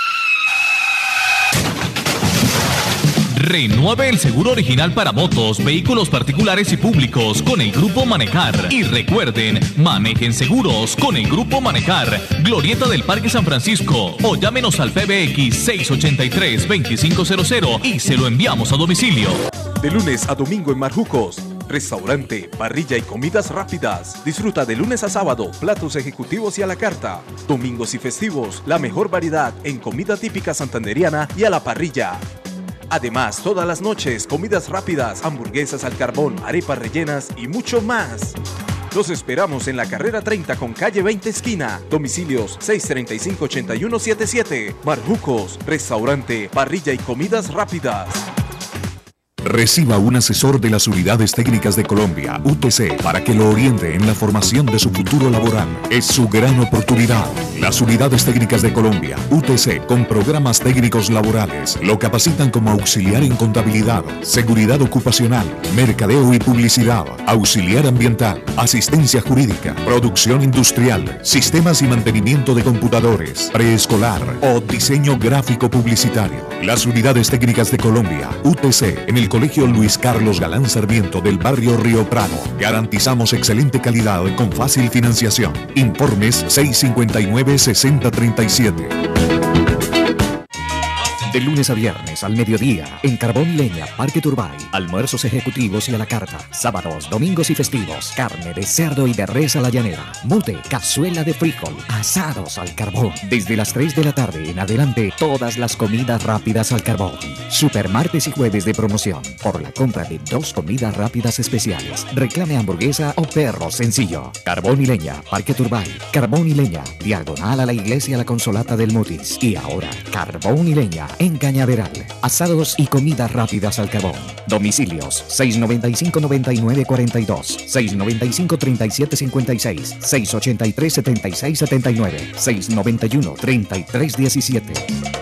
Renueve el seguro original para motos, vehículos particulares y públicos con el Grupo Manejar. Y recuerden, manejen seguros con el Grupo Manejar. Glorieta del Parque San Francisco. O llámenos al P B X seis ochenta y tres, veinticinco cero cero y se lo enviamos a domicilio. De lunes a domingo en Marjucos. Restaurante, parrilla y comidas rápidas. Disfruta de lunes a sábado, platos ejecutivos y a la carta. Domingos y festivos, la mejor variedad en comida típica santanderiana y a la parrilla. Además, todas las noches, comidas rápidas, hamburguesas al carbón, arepas rellenas y mucho más. Los esperamos en la carrera treinta con calle veinte esquina. Domicilios seis treinta y cinco, ochenta y uno setenta y siete. Marjucos, restaurante, parrilla y comidas rápidas. Reciba un asesor de las Unidades Técnicas de Colombia, U T C, para que lo oriente en la formación de su futuro laboral. Es su gran oportunidad. Las Unidades Técnicas de Colombia, U T C, con programas técnicos laborales, lo capacitan como auxiliar en contabilidad, seguridad ocupacional, mercadeo y publicidad, auxiliar ambiental, asistencia jurídica, producción industrial, sistemas y mantenimiento de computadores, preescolar o diseño gráfico publicitario. Las Unidades Técnicas de Colombia, U T C, en el Colegio Luis Carlos Galán Sarmiento del barrio Río Prado. Garantizamos excelente calidad con fácil financiación. Informes seis cincuenta y nueve, sesenta treinta y siete. De lunes a viernes al mediodía, en Carbón y Leña, Parque Turbay. Almuerzos ejecutivos y a la carta. Sábados, domingos y festivos. Carne de cerdo y de res a la llanera. Mute, cazuela de frijol. Asados al carbón. Desde las tres de la tarde en adelante, todas las comidas rápidas al carbón. Super martes y jueves de promoción. Por la compra de dos comidas rápidas especiales. Reclame hamburguesa o perro sencillo. Carbón y Leña, Parque Turbay. Carbón y Leña, diagonal a la iglesia La Consolata del Mutis. Y ahora, Carbón y Leña en Cañaveral. Asados y comidas rápidas al carbón. Domicilios seis noventa y cinco, noventa y nueve cuarenta y dos, seis noventa y cinco, treinta y siete cincuenta y seis, seis ochenta y tres, setenta y seis setenta y nueve, seis noventa y uno, treinta y tres diecisiete.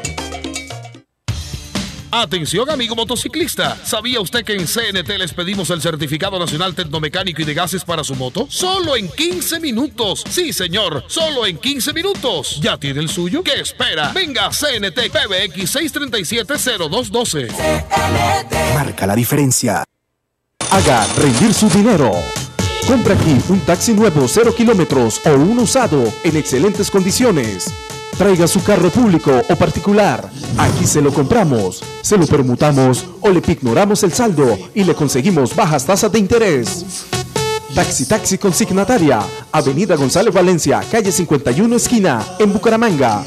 Atención, amigo motociclista. ¿Sabía usted que en C N T les pedimos el certificado nacional tecnomecánico y de gases para su moto? Solo en quince minutos. Sí, señor, solo en quince minutos. ¿Ya tiene el suyo? ¿Qué espera? Venga a C N T, P B X seis treinta y siete, cero dos doce. Marca la diferencia. Haga rendir su dinero. Compra aquí un taxi nuevo cero kilómetros o un usado en excelentes condiciones. Traiga su carro público o particular. Aquí se lo compramos, se lo permutamos o le pignoramos el saldo y le conseguimos bajas tasas de interés. Taxi Taxi Consignataria, Avenida González Valencia, calle cincuenta y uno esquina, en Bucaramanga.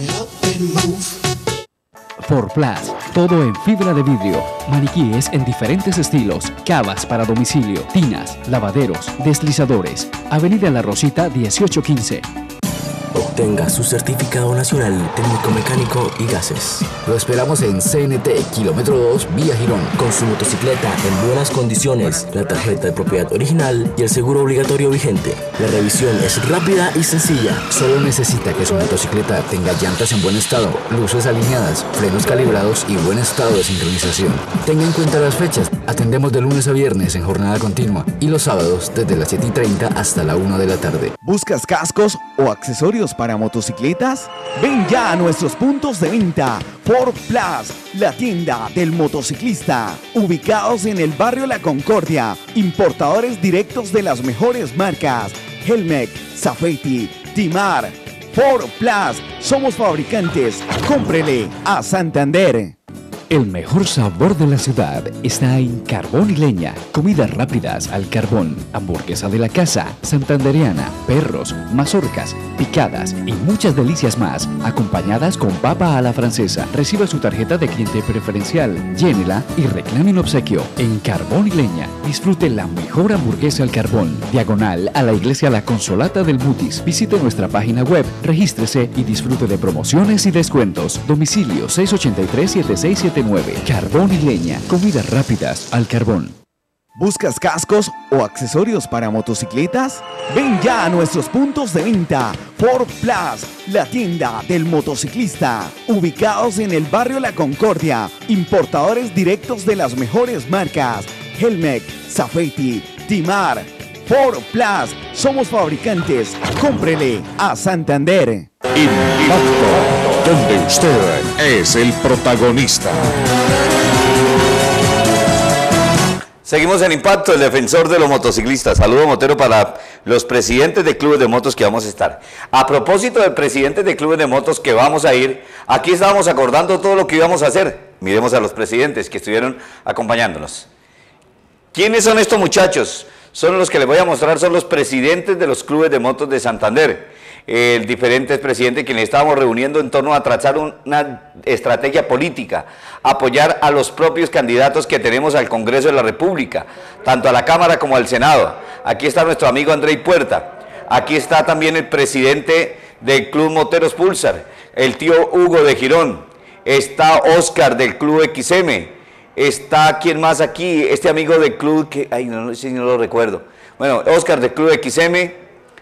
For Plus, todo en fibra de vidrio, maniquíes en diferentes estilos, cavas para domicilio, tinas, lavaderos, deslizadores. Avenida La Rosita dieciocho quince. Obtenga su certificado nacional técnico mecánico y gases. Lo esperamos en C N T, kilómetro dos, vía Girón, con su motocicleta en buenas condiciones, la tarjeta de propiedad original y el seguro obligatorio vigente. La revisión es rápida y sencilla. Solo necesita que su motocicleta tenga llantas en buen estado, luces alineadas, frenos calibrados y buen estado de sincronización. Tenga en cuenta las fechas. Atendemos de lunes a viernes en jornada continua y los sábados desde las siete y treinta hasta la una de la tarde. ¿Buscas cascos o accesorios para motocicletas? Ven ya a nuestros puntos de venta. Ford Plus, la tienda del motociclista, ubicados en el barrio La Concordia, importadores directos de las mejores marcas: Helmec, Safety, Timar. Ford Plus, somos fabricantes. Cómprele a Santander. El mejor sabor de la ciudad está en Carbón y Leña. Comidas rápidas al carbón, hamburguesa de la casa, santandereana, perros, mazorcas, picadas y muchas delicias más, acompañadas con papa a la francesa. Reciba su tarjeta de cliente preferencial, llénela y reclame un obsequio. En Carbón y Leña, disfrute la mejor hamburguesa al carbón. Diagonal a la iglesia La Consolata del Mutis. Visite nuestra página web, regístrese y disfrute de promociones y descuentos. Domicilio seis ocho tres, siete seis siete nueve. Carbón y Leña, comidas rápidas al carbón. ¿Buscas cascos o accesorios para motocicletas? Ven ya a nuestros puntos de venta Ford Plus, la tienda del motociclista, ubicados en el barrio La Concordia, importadores directos de las mejores marcas, Helmec, Safety, Timar. Ford Plus, somos fabricantes, cómprele a Santander. Impacto, donde usted es el protagonista. Seguimos en Impacto, el defensor de los motociclistas. Saludo motero para los presidentes de clubes de motos que vamos a estar. A propósito de presidentes de clubes de motos que vamos a ir, aquí estábamos acordando todo lo que íbamos a hacer. Miremos a los presidentes que estuvieron acompañándonos. ¿Quiénes son estos muchachos? Son los que les voy a mostrar, son los presidentes de los clubes de motos de Santander. El diferentes presidentes quienes estábamos reuniendo en torno a trazar una estrategia política, apoyar a los propios candidatos que tenemos al Congreso de la República, tanto a la Cámara como al Senado. Aquí está nuestro amigo Andrei Puerta, aquí está también el presidente del Club Moteros Pulsar, el tío Hugo de Girón, está Oscar del Club X M, está quien más aquí, este amigo del club que, ay no, no sé si no lo recuerdo, bueno, Oscar del Club X M,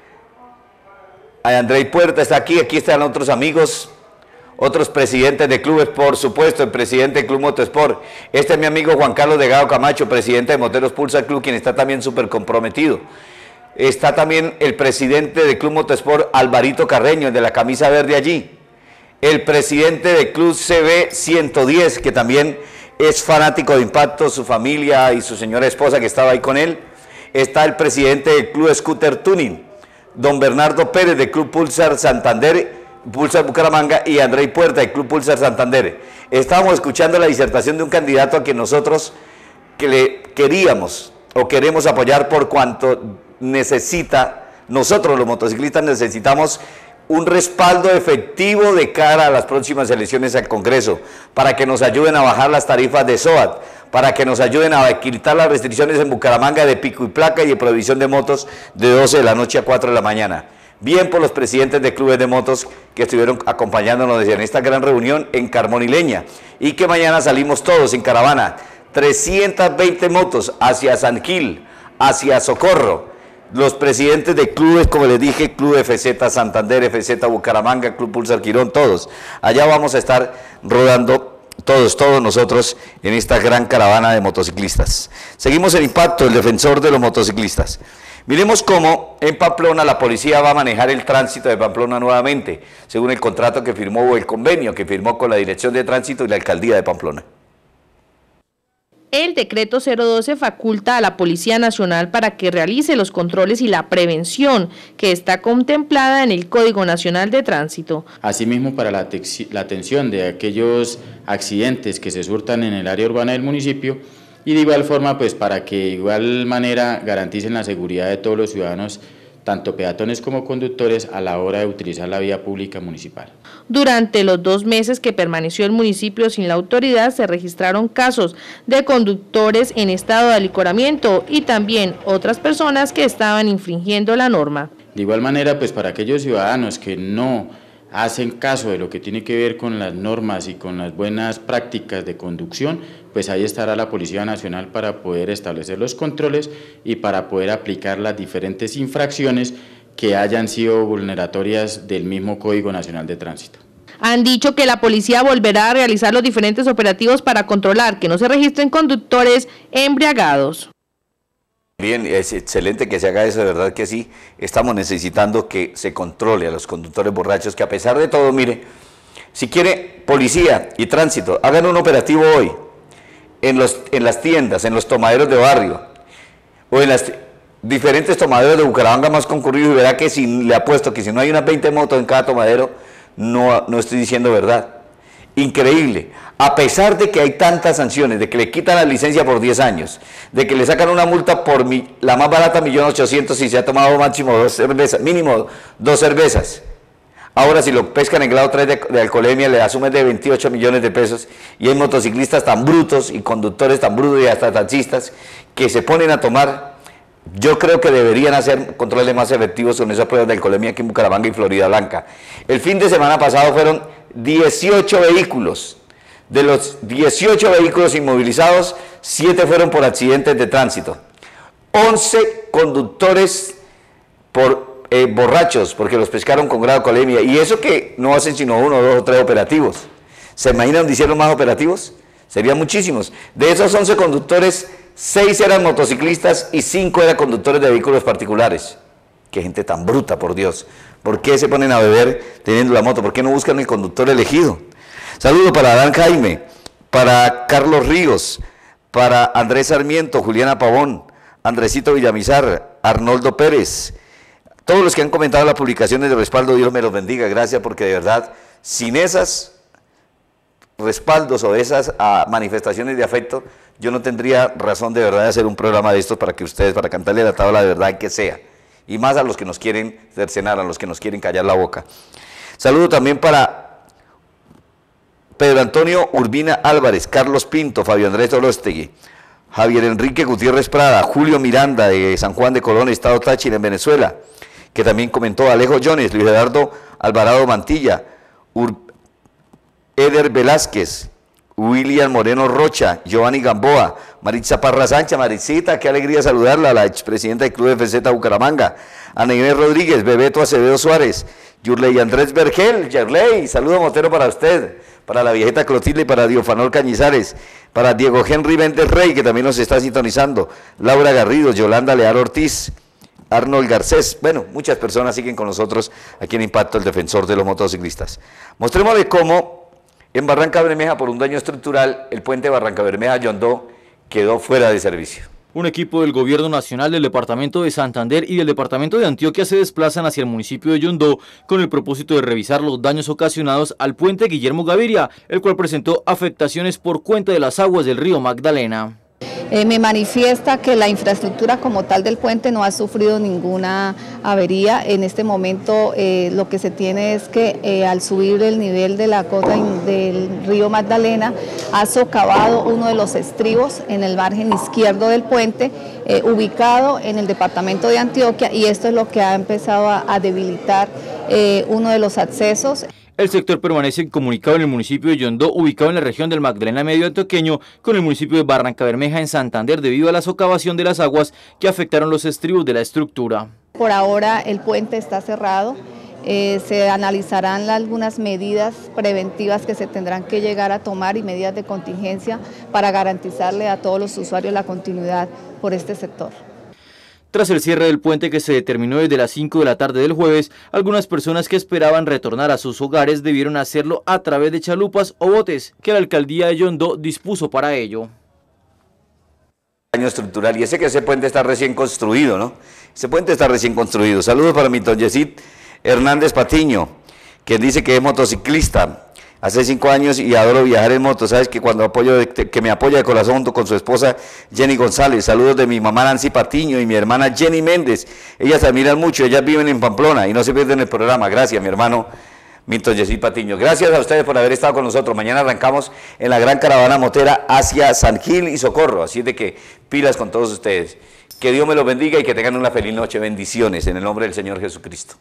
Andrei Puerta está aquí, aquí están otros amigos, otros presidentes de clubes, por supuesto, el presidente del Club Motosport, este es mi amigo Juan Carlos Delgado Camacho, presidente de Moteros Pulsar Club, quien está también súper comprometido. Está también el presidente del Club Motosport, Alvarito Carreño, el de la camisa verde allí, el presidente del Club C B ciento diez, que también es fanático de Impacto, su familia y su señora esposa que estaba ahí con él. Está el presidente del Club Scooter Tuning, don Bernardo Pérez del Club Pulsar Santander, Pulsar Bucaramanga, y Andrei Puerta del Club Pulsar Santander. Estábamos escuchando la disertación de un candidato a quien nosotros que le queríamos o queremos apoyar por cuanto necesita, nosotros los motociclistas necesitamos un respaldo efectivo de cara a las próximas elecciones al Congreso, para que nos ayuden a bajar las tarifas de SOAT, para que nos ayuden a quitar las restricciones en Bucaramanga de pico y placa y de prohibición de motos de doce de la noche a cuatro de la mañana. Bien por los presidentes de clubes de motos que estuvieron acompañándonos en esta gran reunión en Carbón y Leña, y que mañana salimos todos en caravana, trescientas veinte motos hacia San Gil, hacia Socorro. Los presidentes de clubes, como les dije, Club F Z Santander, F Z Bucaramanga, Club Pulsar Quirón, todos. Allá vamos a estar rodando todos, todos nosotros en esta gran caravana de motociclistas. Seguimos en Impacto, el defensor de los motociclistas. Miremos cómo en Pamplona la policía va a manejar el tránsito de Pamplona nuevamente, según el contrato que firmó o el convenio que firmó con la Dirección de Tránsito y la Alcaldía de Pamplona. El decreto cero doce faculta a la Policía Nacional para que realice los controles y la prevención que está contemplada en el Código Nacional de Tránsito. Asimismo, para la, la atención de aquellos accidentes que se surtan en el área urbana del municipio, y de igual forma, pues para que de igual manera garanticen la seguridad de todos los ciudadanos, tanto peatones como conductores, a la hora de utilizar la vía pública municipal. Durante los dos meses que permaneció el municipio sin la autoridad, se registraron casos de conductores en estado de alicoramiento y también otras personas que estaban infringiendo la norma. De igual manera, pues para aquellos ciudadanos que no hacen caso de lo que tiene que ver con las normas y con las buenas prácticas de conducción, pues ahí estará la Policía Nacional para poder establecer los controles y para poder aplicar las diferentes infracciones que hayan sido vulneratorias del mismo Código Nacional de Tránsito. Han dicho que la policía volverá a realizar los diferentes operativos para controlar que no se registren conductores embriagados. Bien, es excelente que se haga eso, de verdad que sí. Estamos necesitando que se controle a los conductores borrachos, que a pesar de todo, mire, si quiere policía y tránsito, hagan un operativo hoy en, los, en las tiendas, en los tomaderos de barrio, o en las diferentes tomaderos de Bucaramanga más concurridos, y verá que si le apuesto que si no hay unas veinte motos en cada tomadero, no, no estoy diciendo verdad. Increíble. A pesar de que hay tantas sanciones, de que le quitan la licencia por diez años, de que le sacan una multa por mi, la más barata, un millón ochocientos mil, si se ha tomado máximo dos cervezas, mínimo dos cervezas. Ahora, si lo pescan en grado tres de, de alcoholemia, le asumen de veintiocho millones de pesos, y hay motociclistas tan brutos y conductores tan brutos y hasta taxistas que se ponen a tomar. Yo creo que deberían hacer controles más efectivos con esas pruebas de alcoholemia aquí en Bucaramanga y Florida Blanca. El fin de semana pasado fueron dieciocho vehículos. De los dieciocho vehículos inmovilizados, siete fueron por accidentes de tránsito. once conductores por eh, borrachos, porque los pescaron con grado de alcoholemia. Y eso que no hacen sino uno, dos o tres operativos. ¿Se imaginan dónde hicieron más operativos? Serían muchísimos. De esos once conductores, seis eran motociclistas y cinco eran conductores de vehículos particulares. Qué gente tan bruta, por Dios. ¿Por qué se ponen a beber teniendo la moto? ¿Por qué no buscan el conductor elegido? Saludo para Adán Jaime, para Carlos Ríos, para Andrés Sarmiento, Juliana Pavón, Andresito Villamizar, Arnoldo Pérez, todos los que han comentado las publicaciones de respaldo, Dios me los bendiga, gracias, porque de verdad, sin esas respaldos o esas ah, manifestaciones de afecto, yo no tendría razón de verdad de hacer un programa de estos para que ustedes, para cantarle la tabla de verdad que sea, y más a los que nos quieren cercenar, a los que nos quieren callar la boca. Saludo también para Pedro Antonio Urbina Álvarez, Carlos Pinto, Fabio Andrés Orostegui, Javier Enrique Gutiérrez Prada, Julio Miranda de San Juan de Colón, Estado Táchira, en Venezuela, que también comentó, Alejo Jones, Luis Eduardo Alvarado Mantilla, Ur Eder Velázquez, William Moreno Rocha, Giovanni Gamboa, Maritza Parra Sánchez, Maricita, qué alegría saludarla, la expresidenta del Club F Z Bucaramanga, Ana Inés Rodríguez, Bebeto Acevedo Suárez, Yurley Andrés Vergel, Yerley, saludo motero para usted, para la viejita Clotilde y para Diofanor Cañizares, para Diego Henry Méndez Rey, que también nos está sintonizando, Laura Garrido, Yolanda Leal Ortiz, Arnold Garcés, bueno, muchas personas siguen con nosotros aquí en Impacto, el defensor de los motociclistas. Mostrémosle cómo en Barranca Bermeja, por un daño estructural, el puente Barranca Bermeja-Yondó quedó fuera de servicio. Un equipo del Gobierno Nacional, del Departamento de Santander y del Departamento de Antioquia se desplazan hacia el municipio de Yondó con el propósito de revisar los daños ocasionados al puente Guillermo Gaviria, el cual presentó afectaciones por cuenta de las aguas del río Magdalena. Eh, me manifiesta que la infraestructura como tal del puente no ha sufrido ninguna avería. En este momento eh, lo que se tiene es que eh, al subir el nivel de la cota del río Magdalena ha socavado uno de los estribos en el margen izquierdo del puente, eh, ubicado en el departamento de Antioquia, y esto es lo que ha empezado a, a debilitar eh, uno de los accesos. El sector permanece comunicado en el municipio de Yondó, ubicado en la región del Magdalena Medio Antioqueño, con el municipio de Barranca Bermeja en Santander, debido a la socavación de las aguas que afectaron los estribos de la estructura. Por ahora el puente está cerrado, eh, se analizarán algunas medidas preventivas que se tendrán que llegar a tomar y medidas de contingencia para garantizarle a todos los usuarios la continuidad por este sector. Tras el cierre del puente, que se determinó desde las cinco de la tarde del jueves, algunas personas que esperaban retornar a sus hogares debieron hacerlo a través de chalupas o botes que la alcaldía de Yondó dispuso para ello. Daño estructural, y ese que ese puente está recién construido, ¿no? Ese puente está recién construido. Saludos para mi don Yesid Hernández Patiño, quien dice que es motociclista hace cinco años y adoro viajar en moto. Sabes que cuando apoyo de, que me apoya de corazón junto con su esposa Jenny González. Saludos de mi mamá Nancy Patiño y mi hermana Jenny Méndez. Ellas se admiran mucho, ellas viven en Pamplona y no se pierden el programa. Gracias, mi hermano Milton Yesid Patiño. Gracias a ustedes por haber estado con nosotros. Mañana arrancamos en la gran caravana motera hacia San Gil y Socorro. Así de que pilas con todos ustedes. Que Dios me los bendiga y que tengan una feliz noche. Bendiciones en el nombre del Señor Jesucristo.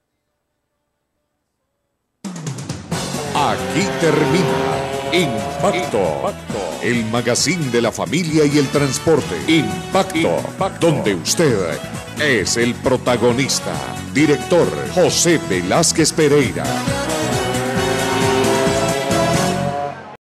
Aquí termina Impacto, Impacto, el magazine de la familia y el transporte. Impacto, Impacto, donde usted es el protagonista. Director José Velázquez Pereira.